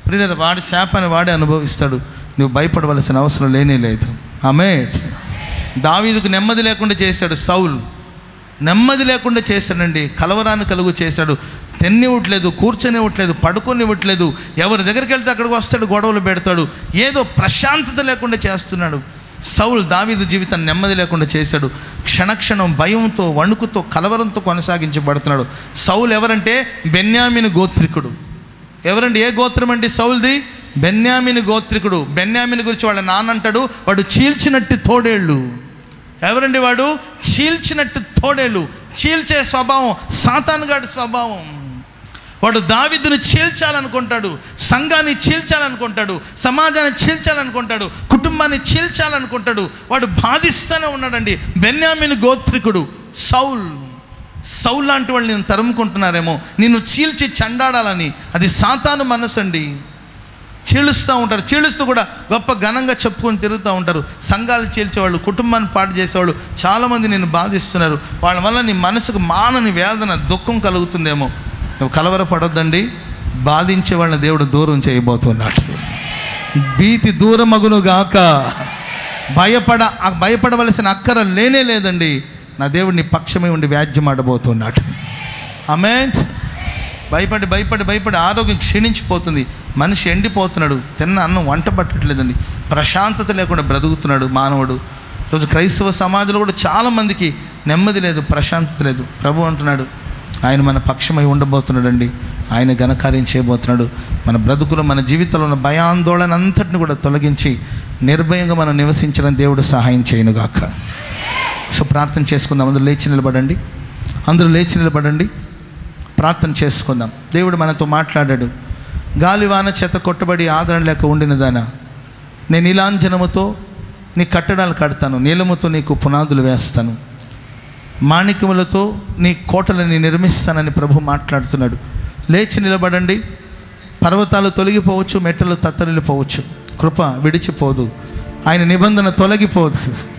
A: ప్రియులారా, వాడి శాపాన్ని వాడే అనుభవిస్తాడు. నువ్వు భయపడవలసిన అవసరం లేనే లేదు. ఆమేన్. దావీదుకు నెమ్మది లేకుండా చేశాడు సౌలు, నెమ్మది లేకుండా చేశాడండి. కలవరాన్ని కలుగు చేశాడు. తిన్నివ్వట్లేదు, కూర్చొనివ్వట్లేదు, పడుకొనివ్వట్లేదు. ఎవరి దగ్గరికి వెళ్తే అక్కడికి వస్తాడు, గొడవలు పెడతాడు. ఏదో ప్రశాంతత లేకుండా చేస్తున్నాడు. సౌలు దావీదు జీవితాన్ని నెమ్మది లేకుండా చేశాడు. క్షణక్షణం భయంతో, వణుకుతో, కలవరంతో కొనసాగించబడుతున్నాడు. సౌలు ఎవరంటే బెన్యామీను గోత్రికుడు. ఎవరండి? ఏ గోత్రం అండి సౌలుది? బెన్యామీను గోత్రికుడు. బెన్యామీను గురించి వాళ్ళ నాన్న అంటాడు, వాడు చీల్చినట్టు తోడేళ్ళు. ఎవరండి వాడు? చీల్చినట్టు తోడేళ్ళు. చీల్చే స్వభావం సాతానుగాడి స్వభావం. వాడు దావీదును చీల్చాలనుకుంటాడు, సంఘాన్ని చీల్చాలనుకుంటాడు, సమాజాన్ని చీల్చాలనుకుంటాడు, కుటుంబాన్ని చీల్చాలనుకుంటాడు. వాడు బాధిస్తూనే ఉన్నాడండి. బెన్యామీను గోత్రికుడు సౌల్. సౌల్ లాంటి వాళ్ళు నేను తరుముకుంటున్నారేమో, నిన్ను చీల్చి చండాడాలని. అది సాతాను మనసు అండి. చీలుస్తూ ఉంటారు. చీలుస్తూ కూడా గొప్ప ఘనంగా చెప్పుకొని తిరుగుతూ ఉంటారు. సంఘాలు చీల్చేవాళ్ళు, కుటుంబాన్ని పాడు చేసేవాళ్ళు చాలామంది నేను బాధిస్తున్నారు. వాళ్ళ వల్ల నీ మనసుకు మానని వేదన, దుఃఖం కలుగుతుందేమో. నువ్వు కలవరపడొద్దండి. బాధించే వాళ్ళని దేవుడు దూరం చేయబోతున్నాడు. భీతి దూరమగును గాక. భయపడ భయపడవలసిన అక్కర లేనే లేదండి. నా దేవుడు నీ పక్షమే ఉండి వ్యాజ్యం ఆడబోతున్నాడు. ఆమేన్. భయపడి భయపడి భయపడి ఆరోగ్యం క్షీణించిపోతుంది. మనిషి ఎండిపోతున్నాడు. తిన్న అన్నం వంట పట్టట్లేదండి. ప్రశాంతత లేకుండా బ్రతుకుతున్నాడు మానవుడు. ఈరోజు క్రైస్తవ సమాజంలో కూడా చాలామందికి నెమ్మది లేదు, ప్రశాంతత లేదు. ప్రభు అంటున్నాడు, ఆయన మన పక్షమై ఉండబోతున్నాడండి. ఆయన ఘనకార్యం చేయబోతున్నాడు. మన బ్రతుకులో, మన జీవితంలో ఉన్న భయాందోళన అంతటిని కూడా తొలగించి నిర్భయంగా మనం నివసించడం దేవుడు సహాయం చేయనుగాక. సో ప్రార్థన చేసుకుందాం. అందరూ లేచి నిలబడండి. అందరూ లేచి నిలబడండి. ప్రార్థన చేసుకుందాం. దేవుడు మనతో మాట్లాడాడు. గాలివాన చేత కొట్టబడి ఆదరణ లేక ఉండినదానా, నేను నీలాంజనముతో నీ కట్టడాలు కడతాను, నీలముతో నీకు పునాదులు వేస్తాను, మాణిక్యములతో నీ కోటలని నిర్మిస్తానని ప్రభు మాట్లాడుతున్నాడు. లేచి నిలబడండి. పర్వతాలు తొలగిపోవచ్చు, మెట్టలు తత్తరిల్లిపోవచ్చు, కృప విడిచిపోదు, ఆయన నిబంధన తొలగిపోదు.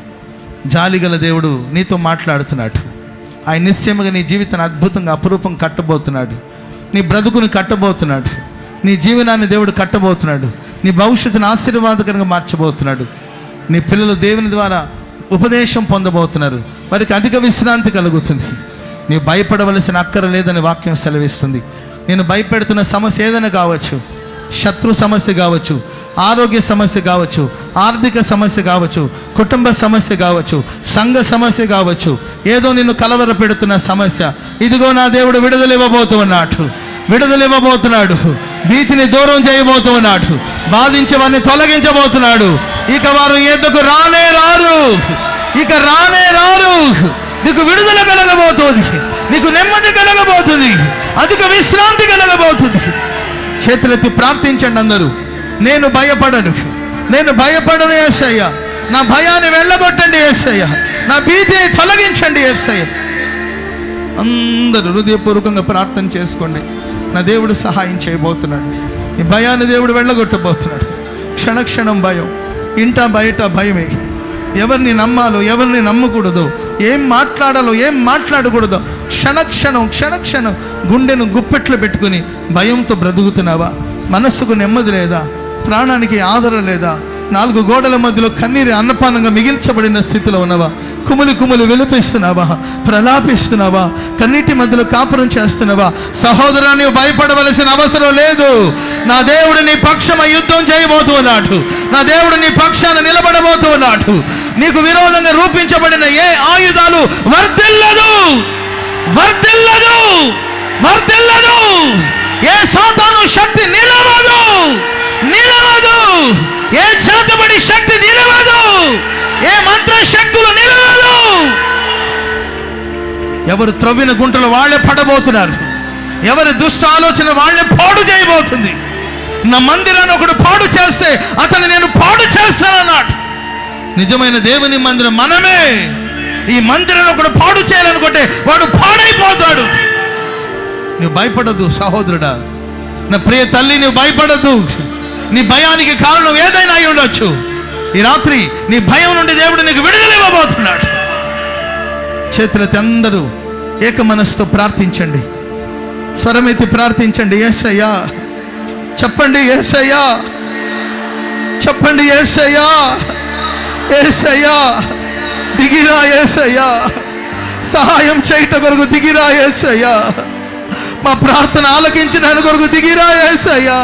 A: జాలిగల దేవుడు నీతో మాట్లాడుతున్నాడు. ఆయన నిశ్చయముగా నీ జీవితాన్ని అద్భుతంగా, అపురూపం కట్టబోతున్నాడు. నీ బ్రతుకుని కట్టబోతున్నాడు. నీ జీవనాన్ని దేవుడు కట్టబోతున్నాడు. నీ భవిష్యత్తును ఆశీర్వాదకరంగా మార్చబోతున్నాడు. నీ పిల్లలు దేవుని ద్వారా ఉపదేశం పొందబోతున్నారు. వారికి అధిక విశ్రాంతి కలుగుతుంది. నీవు భయపడవలసిన అక్కర లేదని వాక్యం సెలవిస్తుంది. నేను భయపెడుతున్న సమస్య ఏదైనా కావచ్చు, శత్రు సమస్య కావచ్చు, ఆరోగ్య సమస్య కావచ్చు, ఆర్థిక సమస్య కావచ్చు, కుటుంబ సమస్య కావచ్చు, సంఘ సమస్య కావచ్చు, ఏదో నిన్ను కలవర పెడుతున్న సమస్య, ఇదిగో నా దేవుడు విడుదల ఇవ్వబోతున్నాడు. విడుదల ఇవ్వబోతున్నాడు. భీతిని దూరం చేయబోతున్నాడు. బాధించే వారిని తొలగించబోతున్నాడు. ఇక వారు ఎద్దకు రానే రారు. ఇక రానే రారు. నీకు విడుదల కలగబోతుంది. నీకు నెమ్మది కలగబోతుంది. అధిక విశ్రాంతి కలగబోతుంది. చేతులెత్తి ప్రార్థించండి అందరూ. నేను భయపడను, నేను భయపడను యేసయ్య. నా భయాన్ని వెళ్ళగొట్టండి యేసయ్య. నా భీతిని తొలగించండి యేసయ్య. అందరూ హృదయపూర్వకంగా ప్రార్థన చేసుకోండి. నా దేవుడు సహాయం చేయబోతున్నాడు. నీ భయాన్ని దేవుడు వెళ్ళగొట్టబోతున్నాడు. క్షణక్షణం భయం, ఇంట బయట భయమే. ఎవరిని నమ్మాలో, ఎవరిని నమ్మకూడదు, ఏం మాట్లాడాలో, ఏం మాట్లాడకూడదో క్షణక్షణం క్షణక్షణం గుండెను గుప్పెట్లు పెట్టుకుని భయంతో బ్రతుకుతున్నావా? మనస్సుకు నెమ్మది లేదా? ప్రాణానికి ఆదరణ లేదా? నాలుగు గోడల మధ్యలో కన్నీరు అన్నపానంగా మిగిల్చబడిన స్థితిలో ఉన్నవా? కుములి కుములి విలిపిస్తున్నావా? ప్రలాపిస్తున్నావా? కన్నీటి మధ్యలో కాపురం చేస్తున్నావా? సహోదరా, నీవు భయపడవలసిన అవసరం లేదు. నా దేవుడు నీ పక్షమ యుద్ధం చేయబోతున్నాడు. నా దేవుడు నీ పక్షాన నిలబడబోతున్నాడు. నీకు విరోధంగా రూపించబడిన ఏ ఆయుధాలు వర్ధిల్లదు, వర్ధిల్లదు, వర్ధిల్లదు. ఏ సాతాను శక్తి నిలవదు, నిలవదు. ఏ చేతబడి శక్తి నిలవదు. ఏ మంత్ర శక్తులు నిలవదు. ఎవరు త్రవ్విన గుంటలు వాళ్ళే పడబోతున్నారు. ఎవరి దుష్ట ఆలోచన వాళ్ళే పాడు చేయబోతుంది. నా మందిరాన్ని ఒకడు పాడు చేస్తే అతను నేను పాడు చేస్తానన్నాడు. నిజమైన దేవుని మందిరం మనమే. ఈ మందిరాన్ని ఒకడు పాడు చేయాలనుకుంటే వాడు పాడైపోతాడు. నువ్వు భయపడద్దు సహోదరుడా, నా ప్రియ తల్లి, నువ్వు భయపడద్దు. నీ భయానికి కారణం ఏదైనా అయి ఉండొచ్చు. ఈ రాత్రి నీ భయం నుండి దేవుడు నీకు విడుదల ఇవ్వబోతున్నాడు. చేతులెత్తి అందరూ ఏక మనసుతో ప్రార్థించండి. స్వరమెత్తి ప్రార్థించండి. యేసయ్యా, చెప్పండి యేసయ్యా, చెప్పండి యేసయ్యా, యేసయ్యా దిగిరా, యేసయ్యా సహాయం చేయట కొరకు దిగిరా, యేసయ్యా మా ప్రార్థన ఆలకించిన కొరకు దిగిరా, యేసయ్యా.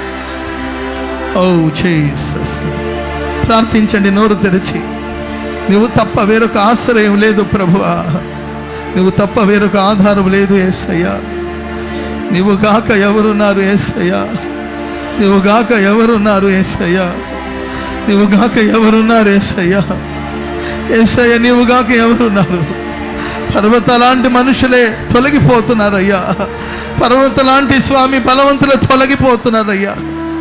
A: ఓ జీసస్, ప్రార్థించండి నోరు తెరిచి. నువ్వు తప్ప వేరొక ఆశ్రయం లేదు ప్రభువా, నువ్వు తప్ప వేరొక ఆధారం లేదు యేసయ్యా. నువ్వు గాక ఎవరున్నారు యేసయ్యా, నువ్వు గాక ఎవరున్నారు యేసయ్యా, నువ్వు గాక ఎవరున్నారు యేసయ్యా. యేసయ్యా నీవు గాక ఎవరున్నారు? పర్వత లాంటి మనుషులే తొలగిపోతున్నారయ్యా, పర్వత లాంటి స్వామి బలవంతులు తొలగిపోతున్నారయ్యా.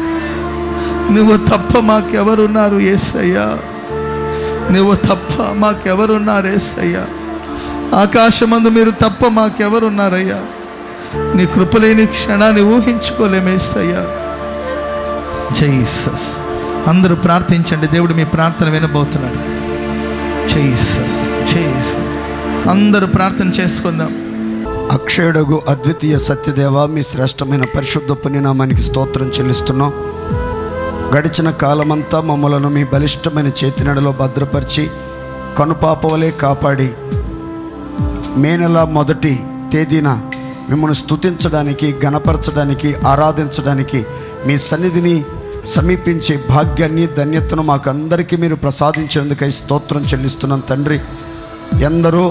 A: నువ్వు తప్ప మాకెవరున్నారు యేసయ్యా, నువ్వు తప్ప మాకెవరున్నారు యేసయ్యా. ఆకాశమందు మీరు తప్ప మాకెవరున్నారయ్యా. నీ కృపలేని క్షణాన్ని ఊహించుకోలేము యేసయ్యా. జీసస్. అందరూ ప్రార్థించండి, దేవుడు మీ ప్రార్థన వినబోతున్నాడు. Jesus, Jesus. అందరూ ప్రార్థన చేసుకుందాం.
B: అక్షయుడగు అద్వితీయ సత్యదేవ, మీ శ్రేష్టమైన పరిశుద్ధ పుణ్యనామానికి స్తోత్రం చెల్లిస్తున్నాం. గడిచిన కాలమంతా మమ్మలను మీ బలిష్టమైన చేతినడలో భద్రపరిచి కనుపాపవలే కాపాడి మే నెల మొదటి తేదీన మిమ్మల్ని స్తుతించడానికి, గణపరచడానికి, ఆరాధించడానికి మీ సన్నిధిని సమీపించే భాగ్యాన్ని, ధన్యతను మాకు అందరికీ మీరు ప్రసాదించేందుకై స్తోత్రం చెల్లిస్తున్నాం తండ్రి. ఎందరో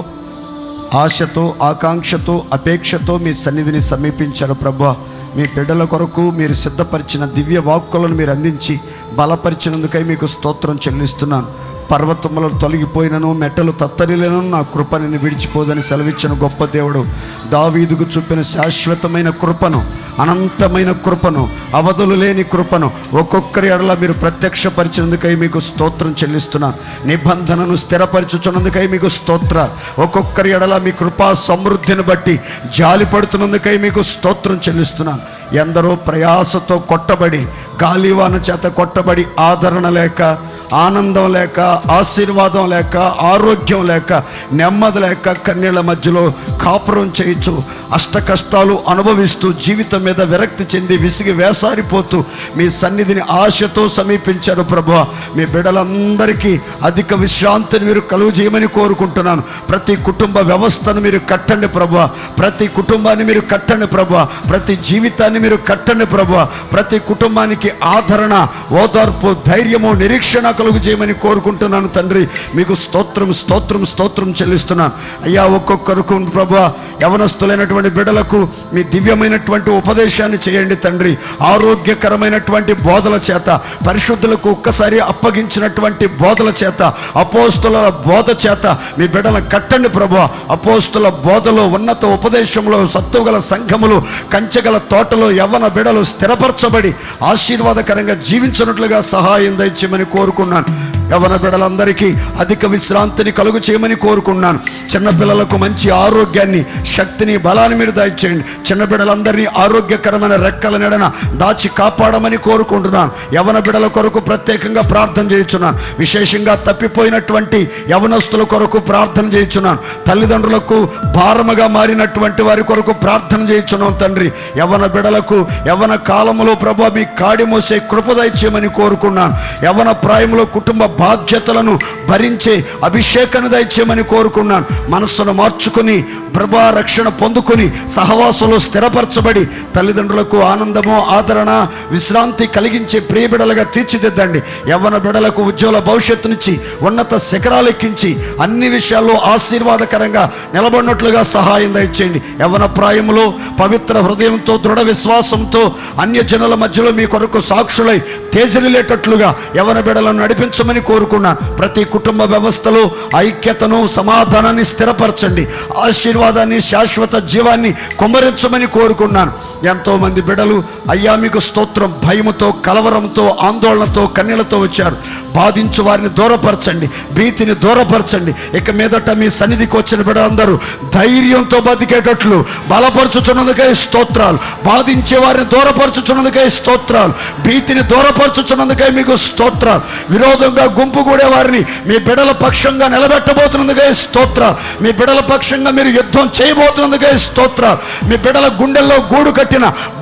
B: ఆశతో, ఆకాంక్షతో, అపేక్షతో మీ సన్నిధిని సమీపించారు ప్రభువా. మీ బిడ్డల కొరకు మీరు సిద్ధపరిచిన దివ్య వాక్కులను మీరు అందించి బలపరిచినందుకై మీకు స్తోత్రం చెల్లిస్తున్నాను. పర్వతములు తొలగిపోయినను, మెట్టలు తత్తరిలను నా కృప నిన్ను విడిచిపోదని సెలవిచ్చిన గొప్ప దేవుడు, దావీదుకు చూపిన శాశ్వతమైన కృపను, అనంతమైన కృపను, అవధులు లేని కృపను ఒక్కొక్కరి ఎడల మీరు ప్రత్యక్షపరిచినందుకై మీకు స్తోత్రం చెల్లిస్తున్నాను. నిబంధనను స్థిరపరచుచున్నందుకై మీకు స్తోత్ర. ఒక్కొక్కరి ఎడల మీ కృపా సమృద్ధిని బట్టి జాలిపడుతున్నందుకై మీకు స్తోత్రం చెల్లిస్తున్నాను. ఎందరో ప్రయాసతో కొట్టబడి, గాలివాన చేత కొట్టబడి, ఆదరణ లేక, ఆనందం లేక, ఆశీర్వాదం లేక, ఆరోగ్యం లేక, నెమ్మది లేక, కన్నీళ్ల మధ్యలో కాపురం చేయించు, అష్ట కష్టాలు అనుభవిస్తూ, జీవితం మీద విరక్తి చెంది విసిగి వేసారిపోతూ మీ సన్నిధిని ఆశతో సమీపించారు ప్రభువా. మీ బిడ్డలందరికీ అధిక విశ్రాంతిని మీరు కలుగు చేయమని కోరుకుంటున్నాను. ప్రతి కుటుంబ వ్యవస్థను మీరు కట్టండి ప్రభువా, ప్రతి కుటుంబాన్ని మీరు కట్టండి ప్రభువా, ప్రతి జీవితాన్ని మీరు కట్టండి ప్రభువా. ప్రతి కుటుంబానికి ఆదరణ, ఓదార్పు, ధైర్యము, నిరీక్షణ కలుగు చేయమని కోరుకుంటున్నాను తండ్రి. మీకు స్తోత్రం, స్తోత్రం, స్తోత్రం చెల్లిస్తున్నాను అయ్యా. ఒక్కొక్కరికి ప్రభువా, యవనస్తులైనటువంటి బిడ్డలకు మీ దివ్యమైనటువంటి ఉపదేశాన్ని చేయండి తండ్రి. ఆరోగ్యకరమైనటువంటి బోధల చేత, పరిశుద్ధులకు ఒక్కసారి అప్పగించినటువంటి బోధల చేత, అపోస్తుల బోధ చేత మీ బిడ్డలను కట్టండి ప్రభువా. అపోస్తుల బోధలో, ఉన్నత ఉపదేశంలో, సత్తుగల సంఘములు, కంచెగల తోటలో యవ్వన బిడ్డలు స్థిరపరచబడి ఆశీర్వాదకరంగా జీవించినట్లుగా సహాయం దయచేయమని కోరుకున్నాను. యవ్వన బిడ్డలందరికీ అధిక విశ్రాంతిని కలుగు చేయమని కోరుకున్నాను. చిన్నపిల్లలకు మంచి ఆరోగ్యాన్ని, శక్తిని, బలాన్ని మీరు దయచేయండి. చిన్న బిడ్డలందరినీ ఆరోగ్యకరమైన రెక్కల నీడన దాచి కాపాడమని కోరుకుంటున్నాను. యవ్వన బిడ్డల కొరకు ప్రత్యేకంగా ప్రార్థన చేయుచున్నాను. విశేషంగా తప్పిపోయినటువంటి యవనస్తుల కొరకు ప్రార్థన చేయుచున్నాను. తల్లిదండ్రులకు భారముగా మారినటువంటి వారి కొరకు ప్రార్థన చేయుచున్నాం తండ్రి. యవ్వన బిడ్డలకు యవ్వన కాలంలో ప్రభువా మీ కాడి మోసే కృప దయచేయమని కోరుకున్నాను. యవ్వన ప్రాయంలో కుటుంబ బాధ్యతలను భరించే అభిషేకాన్ని దయచేయమని కోరుకున్నాను. మనస్సును మార్చుకుని ప్రభా రక్షణ పొందుకొని సహవాసంలో స్థిరపరచబడి తల్లిదండ్రులకు ఆనందము, ఆదరణ, విశ్రాంతి కలిగించే ప్రియబిడలుగా తీర్చిదిద్దండి. యవ్వన బిడలకు ఉజ్వల భవిష్యత్తునిచ్చి ఉన్నత శిఖరాలు ఎక్కించి అన్ని విషయాల్లో ఆశీర్వాదకరంగా నిలబడినట్లుగా సహాయం దయచేయండి. యవ్వన ప్రాయంలో పవిత్ర హృదయంతో, దృఢ విశ్వాసంతో అన్యజనుల మధ్యలో మీ కొరకు సాక్షులై తేజరిల్లేటట్లుగా యవ్వన బిడలను నడిపించమని కోరుకున్నాను. ప్రతి కుటుంబ వ్యవస్థలో ఐక్యతను, సమాధానాన్ని స్థిరపరచండి. ఆశీర్వాదాన్ని, శాశ్వత జీవాన్ని కుమ్మరించమని కోరుకున్నాను. ఎంతోమంది బిడలు అయ్యా మీకు స్తోత్రం, భయముతో, కలవరంతో, ఆందోళనతో, కన్నీళ్లతో వచ్చారు. బాధించు వారిని దూరపరచండి, భీతిని దూరపరచండి. ఇక మీదట మీ సన్నిధికి వచ్చిన బిడ్డలందరూ ధైర్యంతో బతికేటట్లు బలపరచుచున్నందుకై స్తోత్రాలు. బాధించే వారిని దూరపరచుచున్నందుకై స్తోత్రాలు. భీతిని దూరపరచుచున్నందుకై మీకు స్తోత్రాలు. విరోధంగా గుంపు కూడే వారిని మీ బిడల పక్షంగా నిలబెట్టబోతున్నందుకై స్తోత్రాలు. మీ బిడల పక్షంగా మీరు యుద్ధం చేయబోతున్నందుకై స్తోత్రాలు. మీ బిడల గుండెల్లో గూడు కట్టిన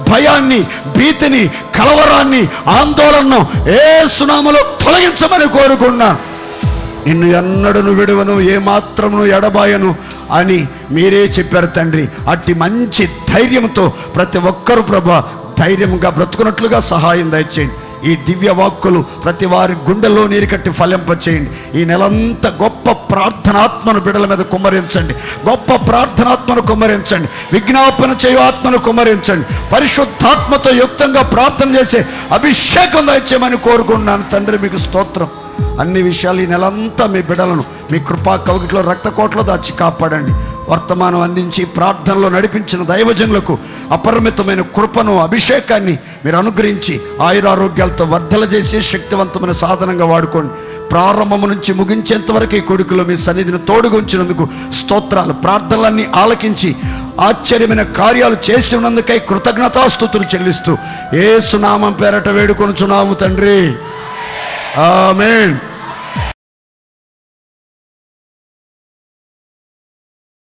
B: భయాన్ని, భీతిని, కలవరాన్ని, ఆందోళనను యేసు నామములో తొలగించమని కోరుకున్నాను. నిన్ను ఎన్నడను విడువను, ఏమాత్రమును ఎడబాయను అని మీరే చెప్పారు తండ్రి. అట్టి మంచి ధైర్యంతో ప్రతి ఒక్కరు ప్రభా ధైర్యంగా బ్రతుకున్నట్లుగా సహాయం దయచేయండి. ఈ దివ్య వాక్కులు ప్రతి వారి గుండెల్లో నీరు కట్టి ఫలింపచేయండి. ఈ నెలంతా గొప్ప ప్రార్థనాత్మను బిడల మీద కుమ్మరించండి, గొప్ప ప్రార్థనాత్మను కుమ్మరించండి, విజ్ఞాపన చేయు ఆత్మను కుమ్మరించండి, పరిశుద్ధాత్మతో యుక్తంగా ప్రార్థన చేసే అభిషేకం దయచేయమని కోరుకుంటున్నాను తండ్రి. మీకు స్తోత్రం. అన్ని విషయాలు ఈ నెలంతా మీ బిడలను మీ కృపా కవగిట్లో రక్తకోటలో దాచి కాపాడండి. వర్తమానం అందించి ప్రార్థనలో నడిపించిన దైవజనులకు అపరిమితమైన కృపను, అభిషేకాన్ని మీరు అనుగ్రహించి ఆయురారోగ్యాలతో వర్ధల చేసే శక్తివంతమైన సాధనంగా వాడుకోండి. ప్రారంభము నుంచి ముగించేంత వరకు ఈ కొడుకులో మీ సన్నిధిని తోడుగా ఉంచినందుకు స్తోత్రాలు. ప్రార్థనలన్నీ ఆలకించి ఆశ్చర్యమైన కార్యాలు చేసి ఉన్నందుకై కృతజ్ఞతాస్తుతులు చెల్లిస్తూ యేసు నామం పేరట వేడుకొనుచున్నాము తండ్రి. ఆమేన్.